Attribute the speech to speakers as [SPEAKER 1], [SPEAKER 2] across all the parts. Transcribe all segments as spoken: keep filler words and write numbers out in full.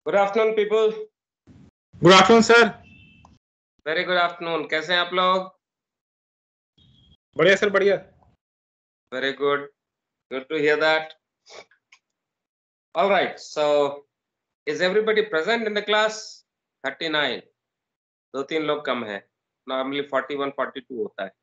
[SPEAKER 1] Good afternoon people.
[SPEAKER 2] Good afternoon sir.
[SPEAKER 1] Very good afternoon. कैसे हैं आप लोग?
[SPEAKER 2] बढ़िया सर, बढ़िया।
[SPEAKER 1] Very good, good to hear that. Alright, so is everybody present in the class? Thirty nine. दो तीन लोग कम है, normally forty one forty two होता है।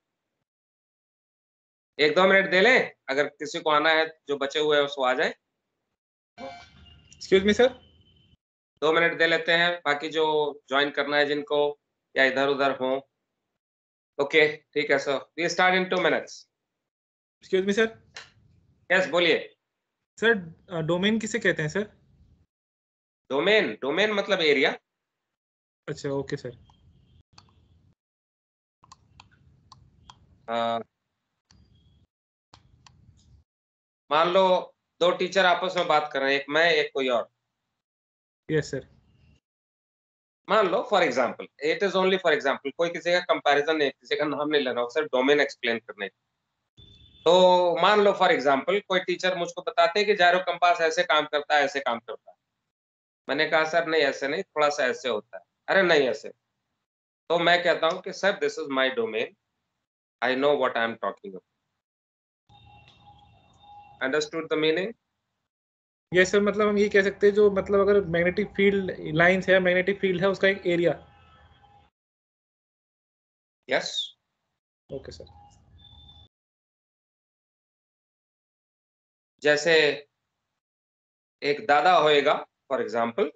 [SPEAKER 1] एक दो मिनट दे लें, अगर किसी को आना है जो बचे हुए हैं उसको आ जाए।
[SPEAKER 2] Excuse me sir.
[SPEAKER 1] दो मिनट दे लेते हैं, बाकी जो ज्वाइन करना है जिनको या इधर उधर हो। ओके ठीक है sir, we start in two minutes.
[SPEAKER 2] Excuse me sir.
[SPEAKER 1] Yes बोलिए।
[SPEAKER 2] सर डोमेन किसे कहते हैं सर?
[SPEAKER 1] डोमेन, डोमेन मतलब एरिया।
[SPEAKER 2] अच्छा ओके सर।
[SPEAKER 1] मान लो दो टीचर आपस में बात कर रहे हैं, एक मैं एक कोई और।
[SPEAKER 2] Yes sir.
[SPEAKER 1] मान लो for example, it is only for example, कोई किसी का कंपैरिजन नहीं, किसी का नाम नहीं लेना, सिर्फ डोमेन एक्सप्लेन करने। तो मान लो फॉर एग्जांपल कोई टीचर मुझको बताते हैं कि जायरो कंपास ऐसे काम करता है, ऐसे काम करता है। मैंने कहा सर नहीं ऐसे नहीं, थोड़ा सा ऐसे होता है। अरे नहीं ऐसे। तो मैं कहता हूँ कि sir this is my domain, I know what I am talking about. Understood the meaning?
[SPEAKER 2] Yes sir, मतलब हम ये कह सकते हैं जो मतलब अगर मैग्नेटिक फील्ड लाइंस है, मैग्नेटिक फील्ड है, उसका एक एरिया।
[SPEAKER 1] यस।
[SPEAKER 2] Okay sir.
[SPEAKER 1] जैसे एक दादा होएगा फॉर एग्जांपल,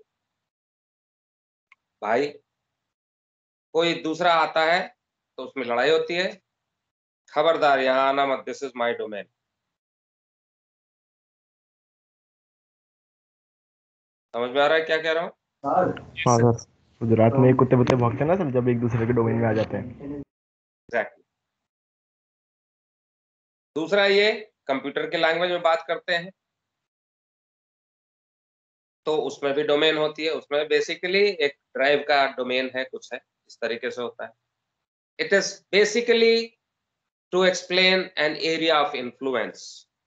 [SPEAKER 1] भाई कोई दूसरा आता है तो उसमें लड़ाई होती है, खबरदार यहाँ आना मत, दिस इज माय डोमेन। समझ में आ रहा है क्या कह रहा हूँ?
[SPEAKER 3] हाँ सर, गुजरात में कुत्ते बुत्ते भौंकते हैं ना सर, जब एक दूसरे के डोमेन में आ जाते हैं।
[SPEAKER 1] एग्जैक्टली। दूसरा ये कंप्यूटर के लैंग्वेज में बात करते हैं तो उसमें भी डोमेन होती है, उसमें बेसिकली एक ड्राइव का डोमेन है, कुछ है इस तरीके से होता है। It is basically to explain an area of influence.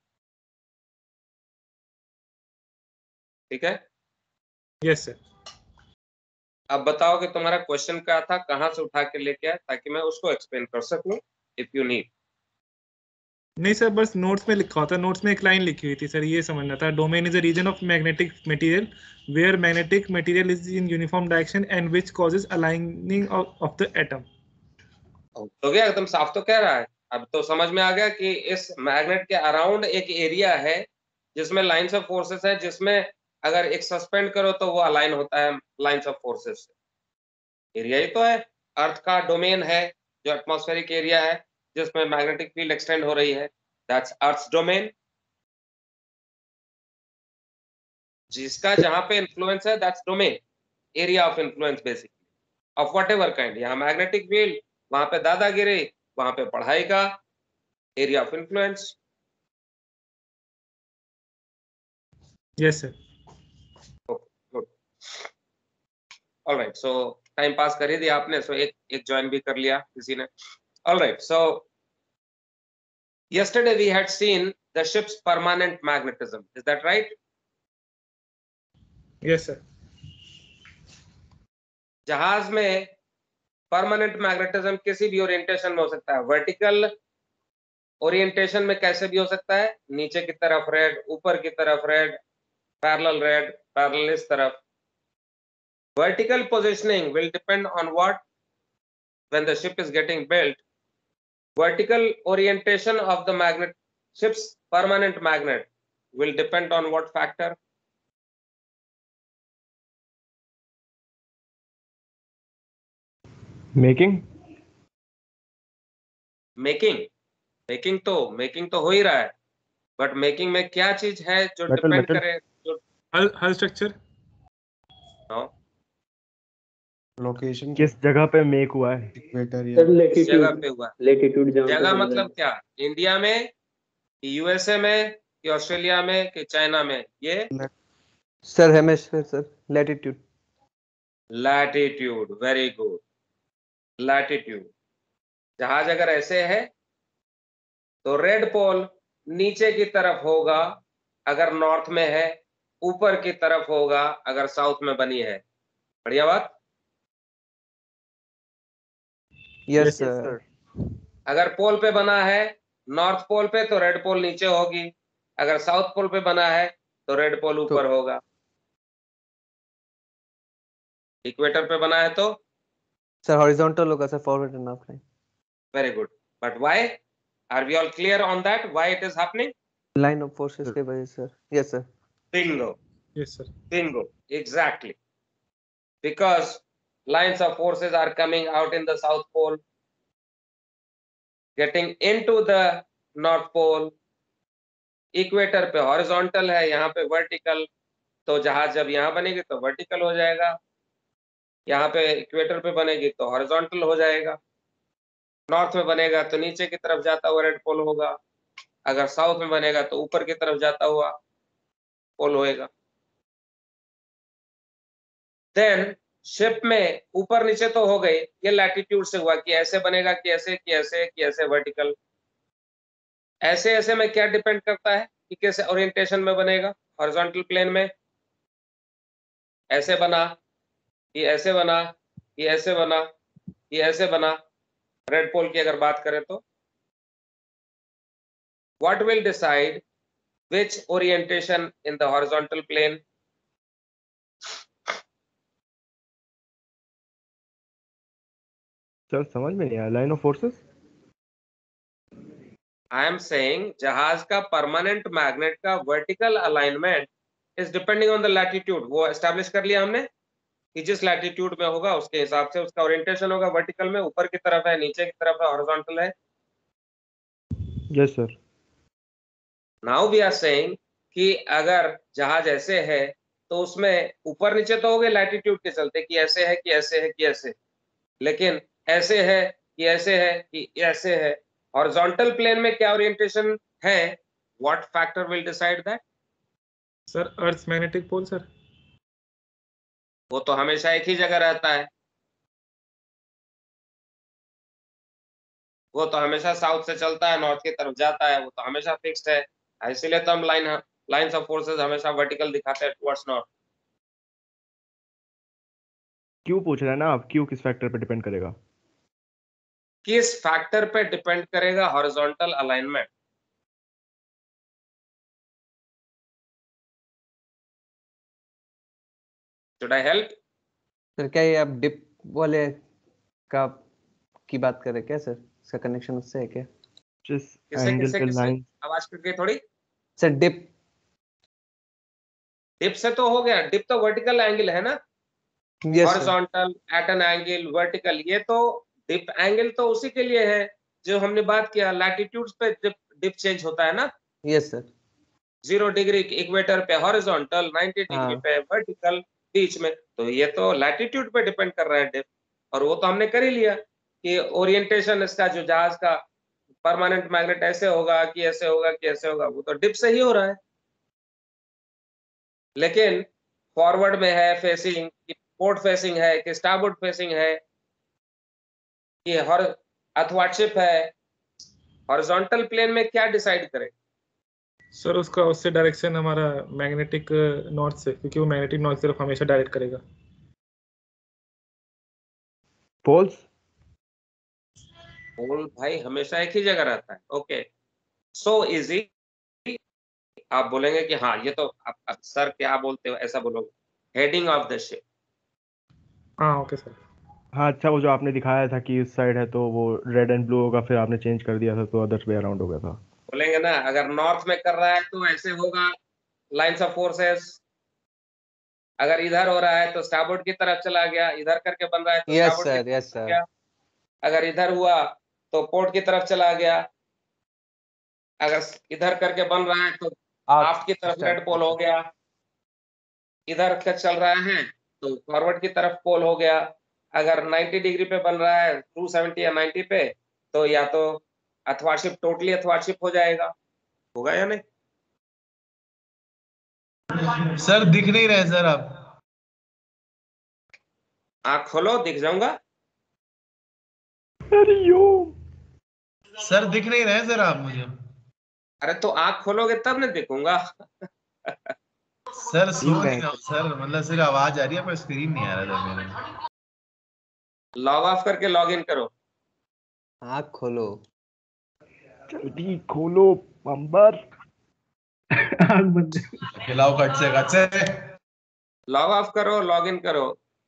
[SPEAKER 1] ठीक है?
[SPEAKER 2] Yes sir.
[SPEAKER 1] अब बताओ कि तुम्हारा क्वेश्चन क्या था, कहां से उठा के लेके आया, ताकि मैं उसको एक्सप्लेन कर सकूं इफ यू नीड।
[SPEAKER 2] नहीं सर, बस नोट्स में लिखा होता, नोट्स में एक लाइन लिखी हुई थी सर, ये समझना था। Domain is a region of magnetic material where magnetic material is in uniform direction and which causes aligning of the atom.
[SPEAKER 1] तो क्या एकदम साफ तो कह रहा है। अब तो समझ में आ गया कि इस मैग्नेट के अराउंड एक एरिया है जिसमें लाइंस ऑफ फोर्सेस है, जिसमें अगर एक सस्पेंड करो तो वो अलाइन होता है लाइंस ऑफ फोर्सेस से। एरिया ही तो है, अर्थ का डोमेन है जो एटमॉस्फेरिक एरिया है जिसमें मैग्नेटिक फील्ड एक्सटेंड हो रही है, दैट्स अर्थ्स डोमेन। जिसका जहां पे इन्फ्लुएंस है that's domain, area of influence basically of whatever kind. यहाँ मैग्नेटिक फील्ड, वहां पे दादागिरी, वहां पे पढ़ाई का area of influence.
[SPEAKER 2] Yes sir.
[SPEAKER 1] Good. Alright, so time pass कर ही दिया आपने, सो एक एक ज्वाइन भी कर लिया किसी ने। Alright, so yesterday we had seen the ship's permanent magnetism, is that right?
[SPEAKER 2] Yes sir.
[SPEAKER 1] जहाज में परमानेंट मैग्नेटिज्म किसी भी ओरिएंटेशन में हो सकता है। वर्टिकल ओरिएंटेशन में कैसे भी हो सकता है, नीचे की तरफ रेड, ऊपर की तरफ रेड, पैरेलल रेड, पैरेलल इस तरफ। Vertical positioning will depend on what? When the ship is getting built, vertical orientation of the magnet, ship's permanent magnet will depend on what factor?
[SPEAKER 3] Making
[SPEAKER 1] making making तो making तो हो ही रहा है, but making में क्या चीज है जो
[SPEAKER 3] मेटल
[SPEAKER 1] डिपेंड
[SPEAKER 3] मेटल
[SPEAKER 1] करे? जो
[SPEAKER 2] हल हल स्ट्रक्चर।
[SPEAKER 4] लोकेशन
[SPEAKER 3] किस जगह पे मेक हुआ है?
[SPEAKER 4] इक्वेटर या
[SPEAKER 5] सर
[SPEAKER 1] किस जगह
[SPEAKER 5] लेटीट्यूड,
[SPEAKER 1] पे हुआ?
[SPEAKER 5] लेटीट्यूड जहाँ पे
[SPEAKER 1] जगह
[SPEAKER 5] बन रहा
[SPEAKER 1] मतलब
[SPEAKER 5] है।
[SPEAKER 1] क्या? इंडिया में कि यूएसए में कि ऑस्ट्रेलिया में कि चाइना में? ये
[SPEAKER 6] sir hemisphere sir, latitude.
[SPEAKER 1] Latitude, very good, latitude. जहाज अगर ऐसे है तो रेड पोल नीचे की तरफ होगा अगर नॉर्थ में है, ऊपर की तरफ होगा अगर साउथ में बनी है। बढ़िया बात।
[SPEAKER 6] Yes,
[SPEAKER 3] Yes,
[SPEAKER 6] sir.
[SPEAKER 3] sir.
[SPEAKER 1] अगर पोल पे बना है नॉर्थ पोल पे तो रेड पोल नीचे होगी, अगर साउथ पोल पे बना है तो रेड पोल ऊपर होगा। इक्वेटर पे बना है तो
[SPEAKER 6] Sir, horizontal होगा sir, forward and aft line.
[SPEAKER 1] Very good. But why? Are we all clear on that why it is happening?
[SPEAKER 6] Line of forces के वजह से sir. Yes, sir.
[SPEAKER 1] Bingo,
[SPEAKER 2] Yes, sir.
[SPEAKER 1] bingo, exactly. Because lines of forces are coming out in the south pole, getting into the north pole. Equator पे horizontal है, यहाँ पे vertical, तो जहाज जब यहाँ बनेगी तो वर्टिकल हो जाएगा, यहाँ पे इक्वेटर पे बनेगी तो हॉरिजॉन्टल हो जाएगा। नॉर्थ में बनेगा तो नीचे की तरफ जाता हुआ रेड पोल होगा, अगर साउथ में बनेगा तो ऊपर की तरफ जाता हुआ पोल होएगा। देन शिप में ऊपर नीचे तो हो गई, ये लैटिट्यूड से हुआ कि ऐसे बनेगा कि ऐसे कि ऐसे कि ऐसे वर्टिकल। ऐसे ऐसे में क्या डिपेंड करता है कि कैसे ओरिएंटेशन में बनेगा। हॉरिजॉन्टल प्लेन में ऐसे बना, ये ऐसे बना, ये ऐसे बना, ये ऐसे बना। रेड पोल की अगर बात करें तो what will decide which orientation in the horizontal plane?
[SPEAKER 3] Sir समझ में नहीं आया, line of forces.
[SPEAKER 1] I am saying जहाज का परमानेंट मैग्नेट का vertical alignment is depending on the latitude. वो एस्टैब्लिश कर लिया हमने कि जिस लैटिट्यूड में होगा उसके हिसाब से उसका ओरिएंटेशन होगा। वर्टिकल में ऊपर की तरफ है, नीचे की तरफ है, हॉरिजॉन्टल है।
[SPEAKER 3] Yes sir.
[SPEAKER 1] Now we are saying कि अगर जहाज ऐसे है तो उसमें ऊपर नीचे तो हो गए लैटिट्यूड के चलते कि ऐसे है कि ऐसे है कि ऐसे, लेकिन ऐसे है कि ऐसे है कि ऐसे है। हॉरिजॉन्टल प्लेन में क्या ओरिएंटेशन है? What factor will decide that?
[SPEAKER 2] Sir, Earth's magnetic pole, sir.
[SPEAKER 1] वो तो हमेशा एक ही जगह रहता है, वो तो हमेशा साउथ से चलता है नॉर्थ की तरफ जाता है, वो तो हमेशा फिक्स्ड है। इसीलिए तो हम लाइन लाइंस ऑफ फोर्सेस हमेशा वर्टिकल दिखाते हैं टुवर्ड्स नॉर्थ।
[SPEAKER 3] क्यों पूछ रहे हैं ना आप, क्यों किस फैक्टर पे डिपेंड करेगा?
[SPEAKER 1] किस फैक्टर पे डिपेंड करेगा? Horizontal alignment. Should I help?
[SPEAKER 6] Sir क्या ये आप डिप वाले का की बात कर रहे हैं क्या सर? इसका कनेक्शन उससे है क्या?
[SPEAKER 3] जिस
[SPEAKER 1] किसे
[SPEAKER 3] एंगल
[SPEAKER 1] किसे
[SPEAKER 3] पे
[SPEAKER 1] किसे?
[SPEAKER 3] लाइन,
[SPEAKER 1] आवाज कट गई थोड़ी।
[SPEAKER 6] सर डिप
[SPEAKER 1] डिप से तो हो गया, डिप तो वर्टिकल एंगल है ना।
[SPEAKER 6] Yes sir.
[SPEAKER 1] Horizontal, at an angle, vertical, ये तो डिप एंगल तो उसी के लिए है जो हमने बात किया। लैटिट्यूड्स पे डिप डिप चेंज होता है ना।
[SPEAKER 6] Yes sir.
[SPEAKER 1] Zero degree equator पे हॉरिजॉन्टल, नाइंटी डिग्री
[SPEAKER 6] हाँ
[SPEAKER 1] पे वर्टिकल, बीच में, तो ये तो लैटिट्यूड पे डिपेंड कर रहा है डिप। और वो तो हमने कर ही लिया कि ओरिएंटेशन इसका जो जहाज का परमानेंट मैग्नेट ऐसे होगा कि ऐसे होगा कि ऐसे होगा, वो तो डिप से ही हो रहा है। लेकिन फॉरवर्ड में है फेसिंग कि पोर्ट फेसिंग है कि स्टारबोर्ड फेसिंग है कि हॉर अथवार्डशिप है, हॉरिजॉन्टल प्लेन में क्या डिसाइड करें?
[SPEAKER 2] सर उसका उससे डायरेक्शन हमारा मैग्नेटिक नॉर्थ से, क्योंकि वो मैग्नेटिक नॉर्थ की तरफ हमेशा डायरेक्ट करेगा।
[SPEAKER 3] पोल्स।
[SPEAKER 1] पोल भाई हमेशा एक ही जगह रहता है। Okay, so easy. आप बोलेंगे कि हाँ ये तो आप, आप सर क्या बोलते हो, ऐसा बोलोगे। Heading of the ship.
[SPEAKER 2] हाँ ओके सर।
[SPEAKER 3] हाँ अच्छा, वो जो आपने दिखाया था कि इस साइड है तो वो रेड एंड ब्लू होगा, फिर आपने चेंज कर दिया था तो अदर्स वे अराउंड हो गया था।
[SPEAKER 1] बोलेंगे ना अगर नॉर्थ में कर रहा है तो ऐसे होगा लाइंस ऑफ फोर्सेस, अगर इधर हो रहा है तो स्टारबोर्ड की तरफ चला गया, इधर करके बन रहा है तो
[SPEAKER 6] यस
[SPEAKER 1] स्टारबोर्ड की
[SPEAKER 6] सर।
[SPEAKER 1] तरफ
[SPEAKER 6] यस
[SPEAKER 1] चला
[SPEAKER 6] सर।
[SPEAKER 1] गया, अगर इधर हुआ तो पोर्ट की तरफ चला गया, अगर इधर करके बन रहा है तो आफ्ट की तरफ रेड पोल हो गया, इधर का चल रहा है तो फॉरवर्ड की तरफ पोल हो गया। अगर नाइंटी डिग्री पे बन रहा है टू सेवेंटी या नाइंटी पे तो या तो अथवार्डशिप, टोटली अथवार्डशिप हो जाएगा। होगा या नहीं?
[SPEAKER 5] सर दिख नहीं रहे सर आप।
[SPEAKER 1] आंख खोलो, दिख जाऊंगा।
[SPEAKER 3] अरे यो,
[SPEAKER 5] सर दिख नहीं रहे सर आप मुझे।
[SPEAKER 1] अरे तो आंख खोलोगे तब ना दिखूंगा।
[SPEAKER 5] सर
[SPEAKER 3] तीन
[SPEAKER 5] सो नहीं
[SPEAKER 3] बैंक
[SPEAKER 5] रहा हूँ सर, मतलब सिर्फ आवाज आ रही है पर स्क्रीन नहीं आ रहा था मेरे।
[SPEAKER 1] लॉग ऑफ करके लॉग इन करो।
[SPEAKER 6] आँख खोलो।
[SPEAKER 3] जल्दी खोलो अंबर। आग बंद है।
[SPEAKER 5] खिलाओ कट से कट से।
[SPEAKER 1] लॉग ऑफ करो, लॉग इन करो।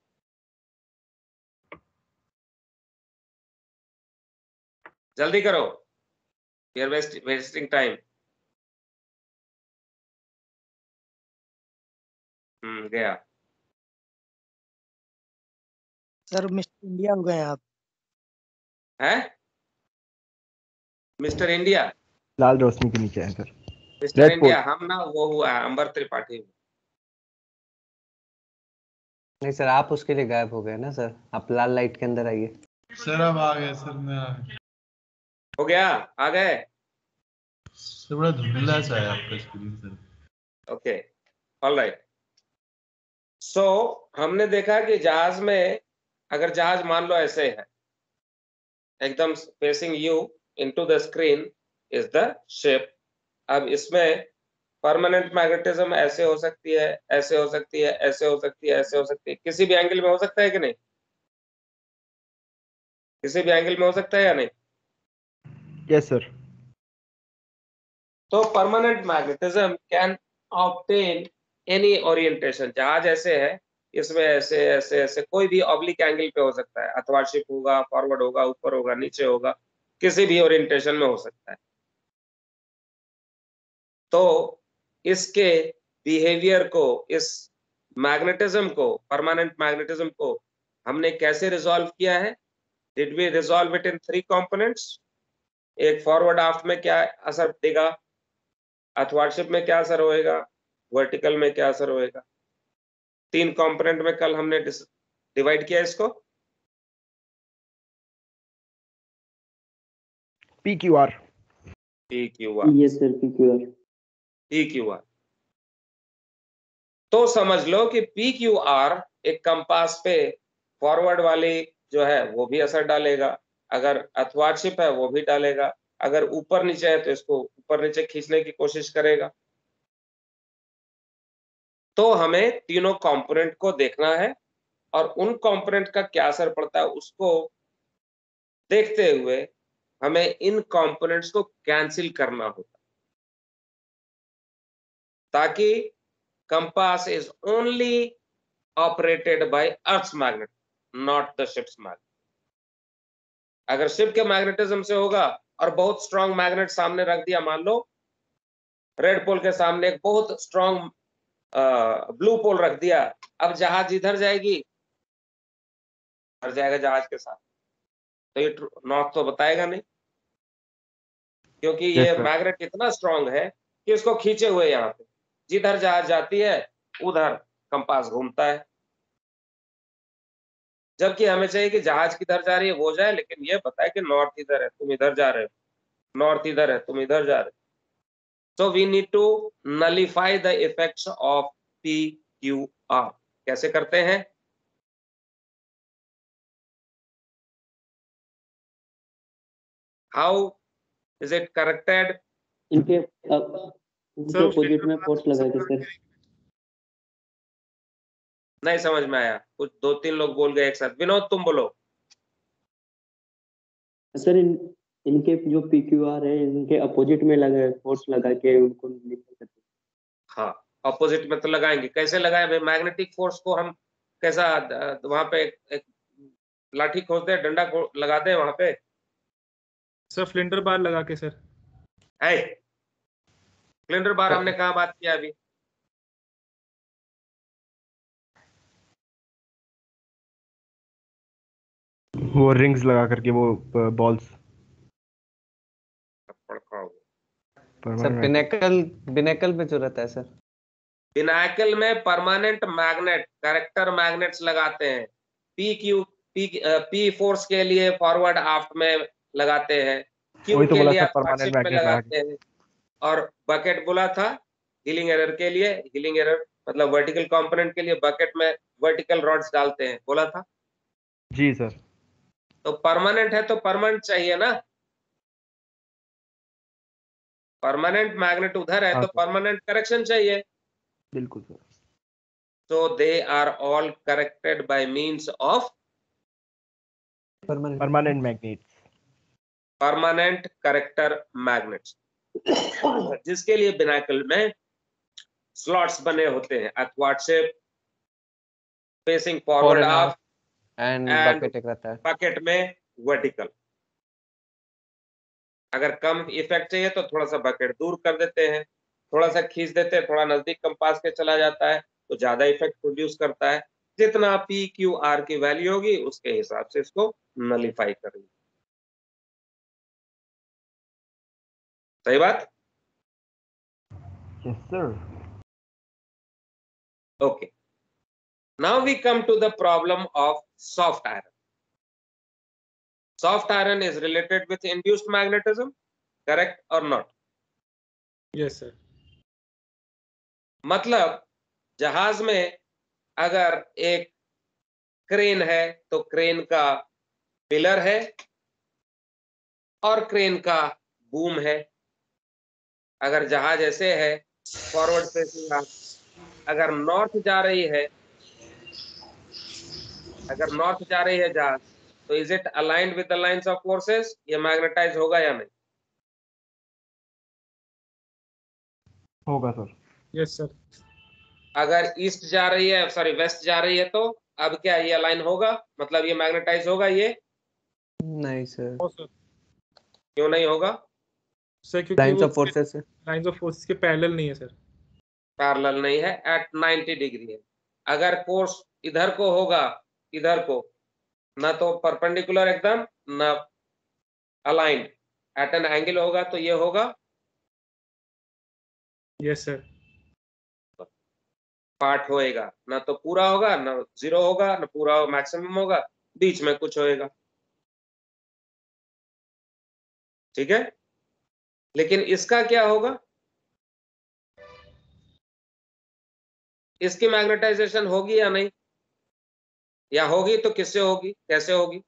[SPEAKER 1] जल्दी करो, वी आर वेस्टिंग टाइम। हम्म गया।
[SPEAKER 7] सर मिस्टर इंडिया हो गए आप।
[SPEAKER 1] है मिस्टर इंडिया।
[SPEAKER 3] लाल रोशनी के नीचे है सर।
[SPEAKER 1] मिस्टर
[SPEAKER 3] रेड
[SPEAKER 1] इंडिया हम ना, वो हुआ है अंबर त्रिपाठी।
[SPEAKER 6] नहीं सर, आप उसके लिए गायब हो गए ना सर, आप लाल लाइट के अंदर आइए।
[SPEAKER 5] सर अब आ गए सर, मैं आ गया।
[SPEAKER 1] हो गया, आ गए।
[SPEAKER 5] सर बड़ा धुंधला सा है आपका screen sir.
[SPEAKER 1] Okay, all right. So हमने देखा कि जहाज में, अगर जहाज मान लो ऐसे है, एकदम facing you into the screen is the ship. अब इसमें परमानेंट मैग्नेटिज्म ऐसे हो सकती है, ऐसे हो सकती है, ऐसे हो सकती है, ऐसे हो सकती है, किसी भी एंगल में हो सकता है कि नहीं? किसी भी एंगल में हो सकता है या नहीं?
[SPEAKER 3] Yes sir.
[SPEAKER 1] तो permanent magnetism can obtain any orientation. जहाज ऐसे है, इसमें ऐसे ऐसे ऐसे कोई भी ऑब्लिक एंगल पे हो सकता है, अथवा शिप होगा, फॉरवर्ड होगा, ऊपर होगा, नीचे होगा, किसी भी ओरिएंटेशन में हो सकता है। तो इसके बिहेवियर को, इस मैग्नेटिज्म को, परमानेंट मैग्नेटिज्म को हमने कैसे रिजॉल्व किया है? Did we resolve it in three components? एक फॉरवर्ड आफ्ट में क्या असर देगा, अथवार्डशिप में क्या असर होएगा, वर्टिकल में क्या असर होएगा। तीन कंपोनेंट में कल हमने डिवाइड किया इसको।
[SPEAKER 3] P Q R.
[SPEAKER 1] P Q R.
[SPEAKER 8] Yes sir, P Q R.
[SPEAKER 1] P Q R. तो समझ लो कि पी क्यू आर एक कंपास पे फॉरवर्ड वाली जो है वो भी असर डालेगा, अगर अथवार्डशिप है वो भी डालेगा, अगर ऊपर नीचे है तो इसको ऊपर नीचे खींचने की कोशिश करेगा। तो हमें तीनों कंपोनेंट को देखना है और उन कंपोनेंट का क्या असर पड़ता है उसको देखते हुए हमें इन कंपोनेंट्स को कैंसिल करना होता, ताकि compass is only operated by earth's magnet, not the ship's magnet. अगर शिप के मैग्नेटिज्म से होगा और बहुत स्ट्रांग मैग्नेट सामने रख दिया, मान लो रेड पोल के सामने एक बहुत स्ट्रांग ब्लू पोल रख दिया, अब जहाज इधर जाएगी, इधर जाएगा जहाज के साथ, तो ये नॉर्थ तो बताएगा नहीं, क्योंकि
[SPEAKER 3] Yes,
[SPEAKER 1] ये
[SPEAKER 3] sir.
[SPEAKER 1] मैग्नेट इतना स्ट्रांग है कि इसको खींचे हुए यहाँ पे, जिधर जहाज जाती है उधर कंपास घूमता है। जबकि हमें चाहिए कि जहाज किधर जा रही है वो जाए, लेकिन ये बताए कि नॉर्थ इधर है, तुम इधर जा रहे हो, नॉर्थ इधर है, तुम इधर जा रहे हो। So we need to nullify the effects of P Q R. कैसे करते हैं? How is it corrected?
[SPEAKER 8] इनके अ, इनके अपोजिट में फोर्स लगा के सर।
[SPEAKER 1] नहीं समझ में आया, कुछ दो तीन लोग बोल गए एक साथ। विनोद तुम बोलो।
[SPEAKER 8] सर इन इनके जो पी क्यू आर है, इनके अपोजिट में लगा फोर्स लगा के उनको निकल सकते हैं।
[SPEAKER 1] हाँ, अपोजिट में तो लगाएंगे। कैसे लगाए भाई? मैग्नेटिक फोर्स को हम कैसा, वहां पे एक, एक लाठी खोद दे, डंडा को लगा दे वहां पे।
[SPEAKER 2] सर फ्लिंटर बार लगा के सर।
[SPEAKER 1] है सिलेंडर बार हमने कहा बात किया अभी?
[SPEAKER 3] वो रिंग्स लगा करके, वो बॉल्स।
[SPEAKER 6] सर पिनेकल, पिनेकल पे जो रहता है सर,
[SPEAKER 1] पिनाकल में परमानेंट मैग्नेट, करेक्टर मैग्नेट्स लगाते हैं। P Q P P force के लिए फॉरवर्ड आफ्ट में लगाते हैं, क्यू
[SPEAKER 3] वही तो
[SPEAKER 1] के
[SPEAKER 3] बोला
[SPEAKER 1] लिए
[SPEAKER 3] सर, परमानेंट
[SPEAKER 1] अथवार्डशिप में
[SPEAKER 3] मैग्नेट लगा
[SPEAKER 1] लगाते हैं, और बकेट बोला था हीलिंग एरर के लिए। हीलिंग एरर मतलब वर्टिकल कंपोनेंट के लिए बकेट में वर्टिकल रॉड्स डालते हैं, बोला था
[SPEAKER 3] जी सर।
[SPEAKER 1] तो परमानेंट है तो परमानेंट चाहिए ना, परमानेंट मैग्नेट उधर है
[SPEAKER 3] हाँ
[SPEAKER 1] तो
[SPEAKER 3] सर।
[SPEAKER 1] परमानेंट करेक्शन चाहिए।
[SPEAKER 3] बिल्कुल sir.
[SPEAKER 1] So they are all corrected by means of
[SPEAKER 6] permanent
[SPEAKER 3] permanent magnets.
[SPEAKER 1] permanent corrector magnets, जिसके लिए बिनाकल में स्लॉट्स बने होते हैं, अथवाट shape, facing forward of
[SPEAKER 6] end
[SPEAKER 1] and
[SPEAKER 6] bucket एक रहता है।
[SPEAKER 1] बकेट में वर्टिकल। अगर कम इफेक्ट चाहिए तो थोड़ा सा बकेट दूर कर देते हैं, थोड़ा सा खींच देते हैं, थोड़ा नजदीक कंपास के चला जाता है तो ज्यादा इफेक्ट प्रोड्यूस करता है। जितना पी क्यू आर की वैल्यू होगी उसके हिसाब से इसको नलिफाई करेंगे। सही बात?
[SPEAKER 3] Yes sir.
[SPEAKER 1] Okay. Now we come to the problem of soft iron. Soft iron is related with induced magnetism, correct or not?
[SPEAKER 2] Yes sir.
[SPEAKER 1] मतलब जहाज में अगर एक क्रेन है तो क्रेन का पिलर है और क्रेन का बूम है। अगर जहाज ऐसे है फॉरवर्ड फेसिंग, अगर नॉर्थ जा रही है अगर नॉर्थ जा रही है जहाज तो is it aligned with the lines of forces? ये मैग्नेटाइज होगा या नहीं?
[SPEAKER 3] होगा सर।
[SPEAKER 2] Yes sir.
[SPEAKER 1] अगर ईस्ट जा रही है सॉरी वेस्ट जा रही है तो अब क्या ये अलाइन होगा, मतलब ये मैग्नेटाइज होगा? ये
[SPEAKER 6] नहीं सर।
[SPEAKER 1] क्यों नहीं होगा?
[SPEAKER 2] सर क्योंकि
[SPEAKER 6] लाइंस
[SPEAKER 2] वो
[SPEAKER 6] ऑफ फोर्सेस है।
[SPEAKER 2] लाइंस ऑफ फोर्सेस के पैरेलल नहीं है सर।
[SPEAKER 1] पैरेलल नहीं है, एट नाइंटी डिग्री है। अगर कोर्स इधर को होगा, इधर को, ना तो परपेंडिकुलर एकदम ना अलाइंड, एट एन एंगल होगा तो ये होगा।
[SPEAKER 2] Yes sir.
[SPEAKER 1] पार्ट होएगा, ना तो पूरा होगा ना जीरो होगा ना पूरा मैक्सिमम होगा, बीच में कुछ होएगा। ठीक है, लेकिन इसका क्या होगा? इसकी मैग्नेटाइजेशन होगी या नहीं? या होगी तो किससे होगी, कैसे होगी?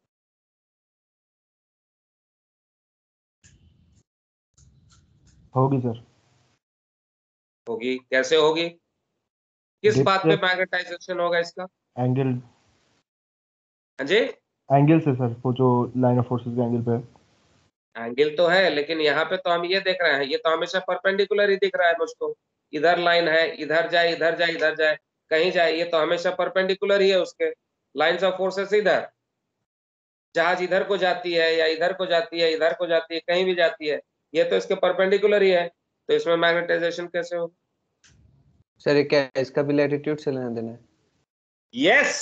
[SPEAKER 3] होगी सर।
[SPEAKER 1] होगी, कैसे होगी? किस
[SPEAKER 3] Dip
[SPEAKER 1] बात पे
[SPEAKER 3] से-
[SPEAKER 1] मैग्नेटाइजेशन होगा इसका?
[SPEAKER 3] एंगल
[SPEAKER 1] हाँ जी,
[SPEAKER 3] एंगल से सर, वो जो लाइन ऑफ फोर्सेस के एंगल पे है।
[SPEAKER 1] एंगल तो है लेकिन यहाँ पे तो हम ये देख रहे हैं, ये तो हमेशा परपेंडिकुलर ही दिख रहा है मुझको। इधर लाइन है, इधर जाए इधर जाए इधर जाए कहीं जाए, ये तो हमेशा परपेंडिकुलर ही है उसके। लाइंस ऑफ फोर्सेस इधर, जहाज इधर को जाती है या इधर को जाती है, इधर को जाती है, कहीं भी जाती है, ये तो इसके परपेंडिकुलर ही है, तो इसमें मैग्नेटाइजेशन कैसे होगा?
[SPEAKER 6] सर ये क्या है? इसका भी लैटिट्यूड से लेना देना है?
[SPEAKER 1] Yes,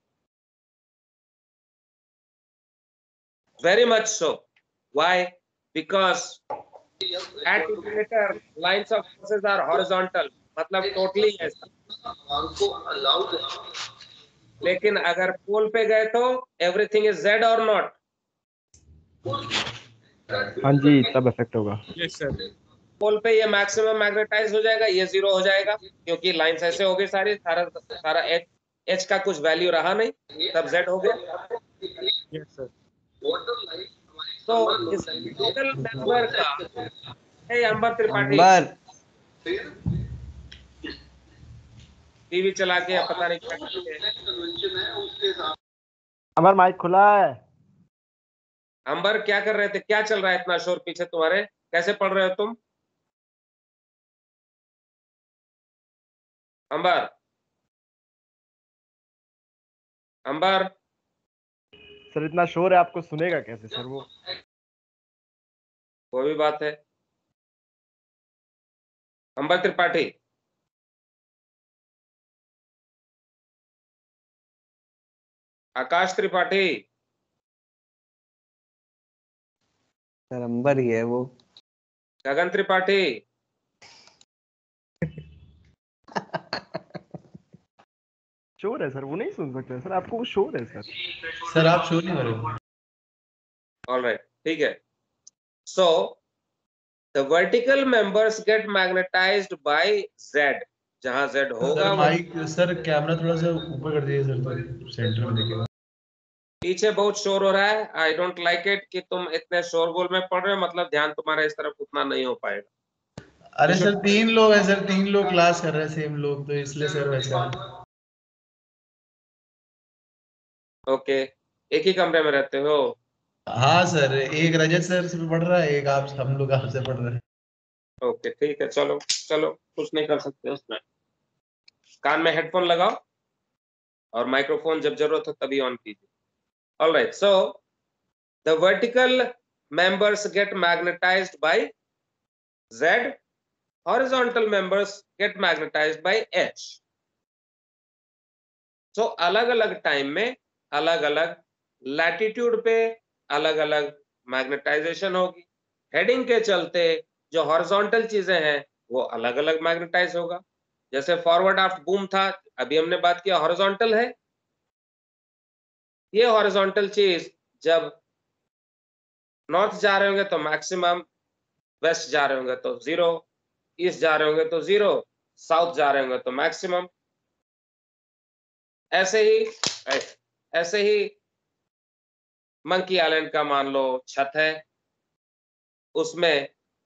[SPEAKER 1] very much so. Why? Because at equator lines of forces are horizontal, मतलब टोटली ऐसा। लेकिन अगर पोल पे गए तो एवरीथिंग इज जेड और नॉट।
[SPEAKER 3] हाँ जी, तब इफेक्ट होगा।
[SPEAKER 2] Yes sir.
[SPEAKER 1] पोल पे ये मैक्सिमम मैग्नेटाइज हो जाएगा, ये जीरो हो जाएगा क्योंकि लाइंस ऐसे हो गई सारी, सारा सारा एच एच का कुछ वैल्यू रहा नहीं, तब जेड हो गया।
[SPEAKER 2] Yes sir.
[SPEAKER 1] तो इस टोटल मेंबर का हे अंबर त्रिपाठी
[SPEAKER 6] अंबर
[SPEAKER 1] टीवी चला के पता नहीं क्या करते हैं।
[SPEAKER 3] हमारा माइक खुला है।
[SPEAKER 1] अंबर क्या कर रहे थे? क्या चल रहा है इतना शोर पीछे तुम्हारे? कैसे पढ़ रहे हो तुम? अंबर, अंबर
[SPEAKER 3] सर इतना शोर है, आपको सुनेगा कैसे सर वो?
[SPEAKER 1] वो भी बात है। अंबर त्रिपाठी, आकाश त्रिपाठी,
[SPEAKER 6] सर अंबर ही है वो।
[SPEAKER 1] गगन त्रिपाठी,
[SPEAKER 3] शोर है सर, वो नहीं सुन सकते सर, आपको वो शोर है सर।
[SPEAKER 5] सर आप शो नहीं करो।
[SPEAKER 1] ऑल राइट, ठीक है। So the vertical members get magnetized by Z, जहां जेड होगा
[SPEAKER 5] सर
[SPEAKER 1] वो
[SPEAKER 5] माइक सर कैमरा थोड़ा सा ऊपर कर दीजिए सर, तो सेंटर में देखेगा।
[SPEAKER 1] पीछे बहुत शोर हो रहा है। आई डोंट लाइक इट कि तुम इतने शोरगुल में पढ़ रहे हो, मतलब ध्यान तुम्हारा इस तरफ उतना नहीं हो पाएगा।
[SPEAKER 5] अरे सर तीन लोग हैं सर, तीन लोग क्लास कर रहे हैं सेम लोग, तो इसलिए सर वैसा है।
[SPEAKER 1] ओके, एक ही कमरे में रहते हो?
[SPEAKER 5] हाँ सर, एक रजत सर से पढ़ रहा है, एक आप हम लोग आपसे पढ़ रहे हैं।
[SPEAKER 1] ओके ठीक है, चलो चलो कुछ नहीं कर सकते उसमें। कान में हेडफोन लगाओ और माइक्रोफोन जब जरूरत हो तभी ऑन कीजिए। All right, so the vertical members get magnetized by Z, horizontal members get magnetized by H. so अलग अलग टाइम में अलग अलग लैटिट्यूड पे अलग अलग मैग्नेटाइजेशन होगी। हेडिंग के चलते जो हॉरिजॉन्टल चीजें हैं वो अलग अलग मैग्नेटाइज होगा। जैसे फॉरवर्ड आफ्ट बूम था, अभी हमने बात किया हॉरिजॉन्टल है। ये हॉरिजॉन्टल चीज जब नॉर्थ जा रहे होंगे तो मैक्सिमम, वेस्ट जा रहे होंगे तो जीरो, ईस्ट जा रहे होंगे तो जीरो, साउथ जा रहे होंगे तो मैक्सिमम। ऐसे ही ऐसे ही मंकी आइलैंड का मान लो छत है, उसमें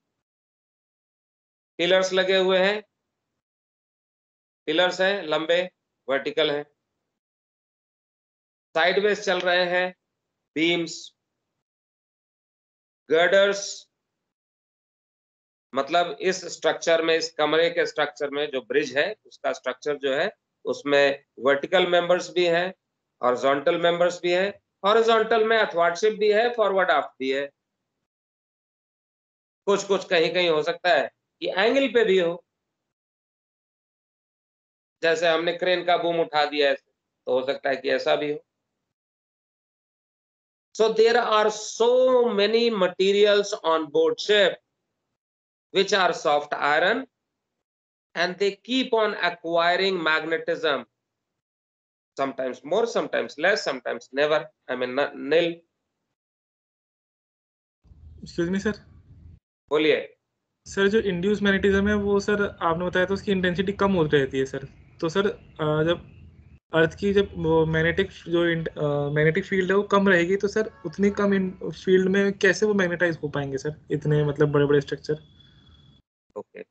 [SPEAKER 1] पिलर्स लगे हुए हैं, पिलर्स हैं लंबे, वर्टिकल हैं, साइडवेज चल रहे हैं बीम्स, गर्डर्स। मतलब इस स्ट्रक्चर में, इस कमरे के स्ट्रक्चर में जो ब्रिज है उसका स्ट्रक्चर जो है उसमें वर्टिकल मेंबर्स भी हैं, हॉरिजॉन्टल मेंबर्स भी हैं। हॉरिजॉन्टल में अथवार्डशिप भी है, फॉरवर्ड आफ्ट भी है। कुछ कुछ कहीं कहीं हो सकता है कि एंगल पे भी हो, जैसे हमने क्रेन का बूम उठा दिया ऐसे, तो हो सकता है कि ऐसा भी हो। So there are so many materials on board ship which are soft iron and they keep on acquiring magnetism, sometimes more, sometimes less, sometimes never, I mean nil.
[SPEAKER 2] Excuse me sir.
[SPEAKER 1] बोलिए।
[SPEAKER 2] Sir जो induce magnetism है वो sir आपने बताया था उसकी intensity कम होती रहती है सर, तो सर अ, जब अर्थ की जब वो मैग्नेटिक जो मैग्नेटिक फील्ड है वो कम रहेगी तो सर उतनी कम फील्ड में कैसे वो मैग्नेटाइज हो पाएंगे सर, इतने मतलब बड़े बड़े स्ट्रक्चर?
[SPEAKER 1] ओके,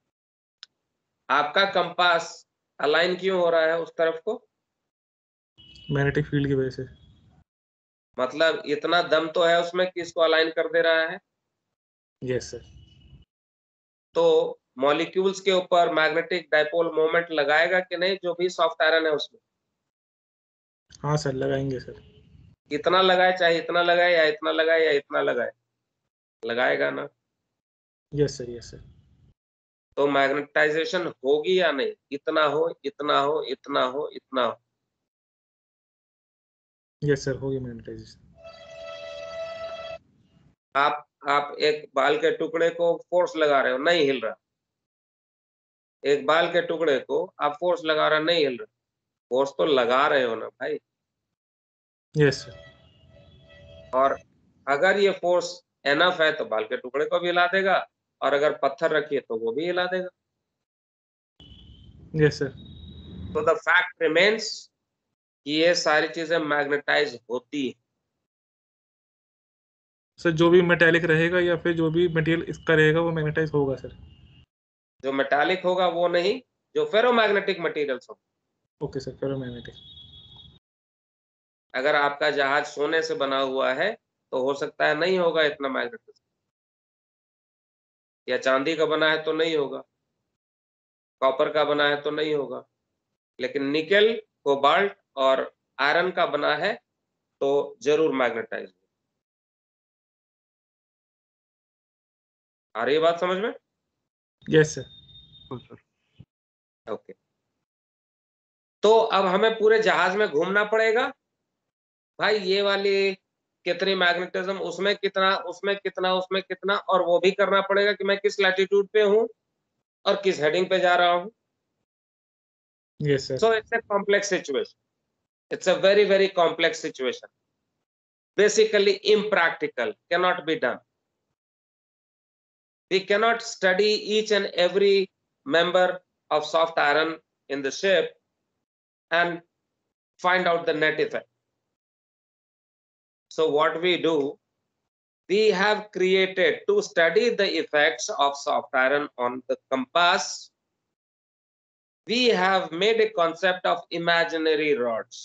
[SPEAKER 1] आपका कंपास अलाइन क्यों हो रहा है उस तरफ को?
[SPEAKER 2] मैग्नेटिक फील्ड की वजह से।
[SPEAKER 1] मतलब इतना दम तो है उसमें कि इसको अलाइन कर दे रहा है।
[SPEAKER 2] Yes sir.
[SPEAKER 1] तो मॉलिक्यूल्स के ऊपर मैग्नेटिक डाइपोल मोमेंट लगाएगा कि नहीं, जो भी सॉफ्ट आयरन है उसमें?
[SPEAKER 2] हाँ सर लगाएंगे सर।
[SPEAKER 1] इतना लगाए, चाहे इतना लगाए या इतना लगाए या इतना लगाए, लगाएगा ना।
[SPEAKER 2] Yes sir, yes sir.
[SPEAKER 1] तो मैग्नेटाइजेशन होगी या नहीं? इतना हो, इतना हो, इतना हो, इतना हो।
[SPEAKER 2] यस सर, होगी मैग्नेटाइजेशन।
[SPEAKER 1] आप आप एक बाल के टुकड़े को फोर्स लगा रहे हो, नहीं हिल रहा। एक बाल के टुकड़े को आप फोर्स लगा रहे हो, नहीं हिल रहा। फोर्स तो लगा रहे हो ना भाई।
[SPEAKER 2] Yes sir.
[SPEAKER 1] और अगर ये फोर्स एनफ है तो बाल के टुकड़े को भी हिला देगा, और अगर पत्थर रखिए तो वो भी हिला देगा।
[SPEAKER 2] Yes sir.
[SPEAKER 1] तो द फैक्ट रिमेन्स कि ये सारी चीजें मैग्नेटाइज होती है।
[SPEAKER 2] सर जो भी मेटेलिक रहेगा या फिर जो भी मटेरियल इसका रहेगा वो मैग्नेटाइज होगा सर?
[SPEAKER 1] जो मेटालिक होगा वो नहीं, जो फेरोमैग्नेटिक मटेरियल्स होगा।
[SPEAKER 2] Okay sir, ferromagnetic.
[SPEAKER 1] अगर आपका जहाज सोने से बना हुआ है तो हो सकता है नहीं होगा इतना मैग्नेटिज्म, या चांदी का बना है तो नहीं होगा, कॉपर का बना है तो नहीं होगा, लेकिन निकेल, कोबाल्ट और आयरन का बना है तो जरूर मैग्नेटाइज होगा। आ रही है बात समझ में?
[SPEAKER 2] Yes sir.
[SPEAKER 1] ओके, तो अब हमें पूरे जहाज में घूमना पड़ेगा भाई, ये वाली कितनी मैग्नेटिज्म, उसमें कितना, उसमें कितना, उसमें कितना, और वो भी करना पड़ेगा कि मैं किस लैटिट्यूड पे हूं और किस हेडिंग पे जा रहा हूं।
[SPEAKER 2] Yes sir.
[SPEAKER 1] So it's a complex situation. It's a very, very complex situation. Basically impractical, cannot be done. We cannot study each and every member of soft iron in the ship and find out the net effect. So what we do, we have created to study the effects of soft iron on the compass. We have made a concept of imaginary rods.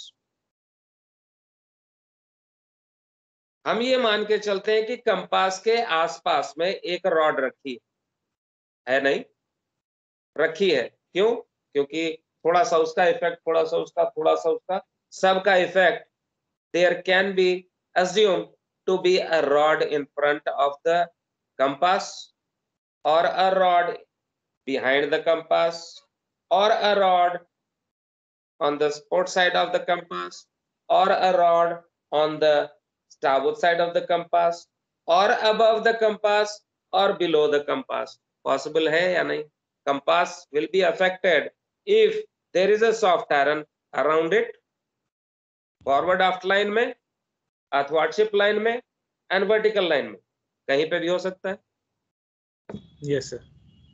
[SPEAKER 1] हम ये मान के चलते हैं कि compass के आसपास में एक रॉड रखी है, नहीं रखी है, क्यों? क्योंकि थोड़ा सा उसका इफेक्ट, थोड़ा सा उसका, थोड़ा सा उसका, सबका effect there can be assumed to be a rod in front of the compass or a rod behind the compass or a rod on the port side of the compass or a rod on the starboard side of the compass or above the compass or below the compass. Possible है या नहीं? Compass will be affected if there is a soft iron around it, forward aft line में, athwartship line में and vertical line में, कहीं पे भी हो सकता है.
[SPEAKER 2] Yes sir.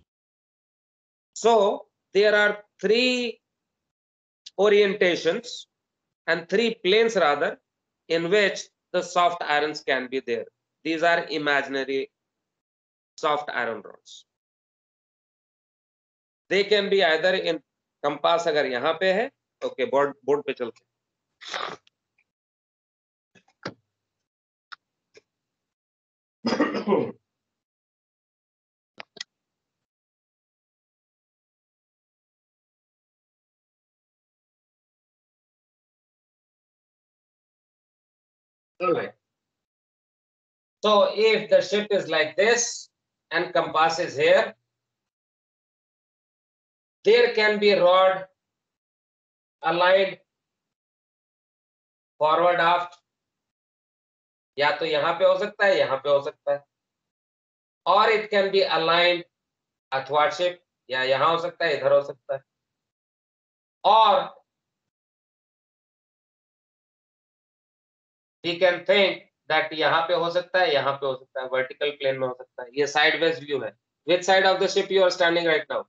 [SPEAKER 1] So there are three orientations and three planes rather in which the soft irons can be there. These are imaginary soft iron rods. They can be either in compass, अगर यहाँ पे है, okay, board board पे चलते. All right. So if the ship is like this and compass is here, there can be rod aligned forward aft, या तो यहाँ पे हो सकता है, यहाँ पे हो सकता है, और it can be aligned athwartship, या यहाँ हो सकता है, इधर हो सकता है, और we can think that यहाँ पे हो सकता है, यहाँ पे हो सकता है, vertical plane में हो सकता है. ये sideways view है. Which side of the ship you are standing right now?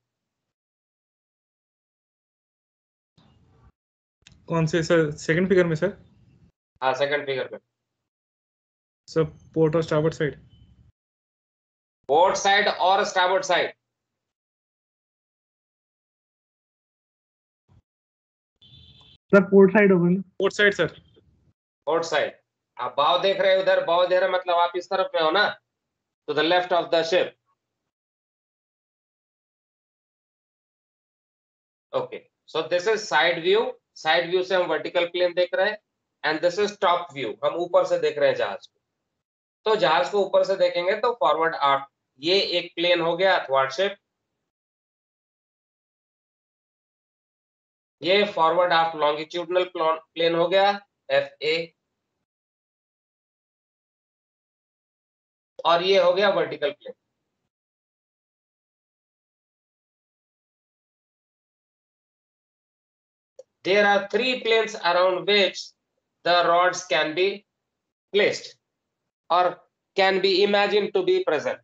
[SPEAKER 2] कौन से सर? सेकंड फिगर में सर?
[SPEAKER 1] हाँ, second figure पे.
[SPEAKER 2] सर पोर्ट और स्टारबोर्ड साइड.
[SPEAKER 1] Port side और starboard side.
[SPEAKER 3] Sir port side होगा ना?
[SPEAKER 2] Port side sir.
[SPEAKER 1] Port side. आप बाव देख रहे हो, उधर बाव दे रहे हो, मतलब आप इस तरफ में हो ना, to the left of the ship. Okay, so this is side view. Side view से हम vertical plane देख रहे हैं, and this is top view. हम ऊपर से देख रहे हैं जहाज को. तो जहाज को ऊपर से देखेंगे तो forward aft, ये एक plane हो गया athwartship. ये forward aft longitudinal plane हो गया F A. और ये हो गया vertical plane. There are three planes around which the rods can be placed or can be imagined to be present.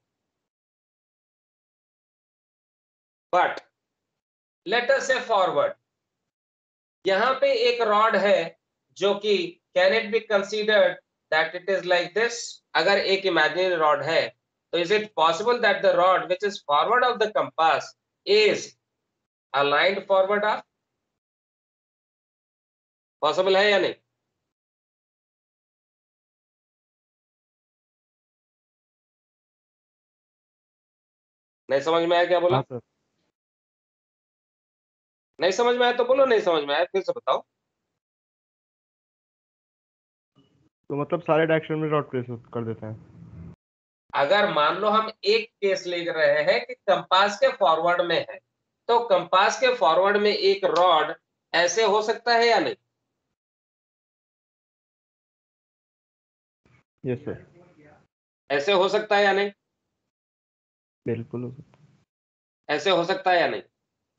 [SPEAKER 1] But let us say forward. यहाँ पे एक rod है जो कि can it be considered that it is like this? अगर एक imaginary rod है, तो is it possible that the rod which is forward of the compass is aligned forward aft? Possible है या नहीं? नहीं समझ में आया क्या बोला?
[SPEAKER 3] हाँ सर.
[SPEAKER 1] नहीं समझ में आया तो बोलो, नहीं समझ में आया फिर से बताओ.
[SPEAKER 3] तो मतलब सारे डायरेक्शन में रॉड प्लेस कर देते हैं.
[SPEAKER 1] अगर मान लो हम एक केस ले रहे हैं कि कंपास के फॉरवर्ड में है, तो कंपास के फॉरवर्ड में एक रॉड ऐसे हो सकता है या नहीं?
[SPEAKER 3] Yes sir.
[SPEAKER 1] ऐसे हो सकता है या नहीं?
[SPEAKER 3] बिल्कुल हो सकता है.
[SPEAKER 1] ऐसे हो सकता है या नहीं?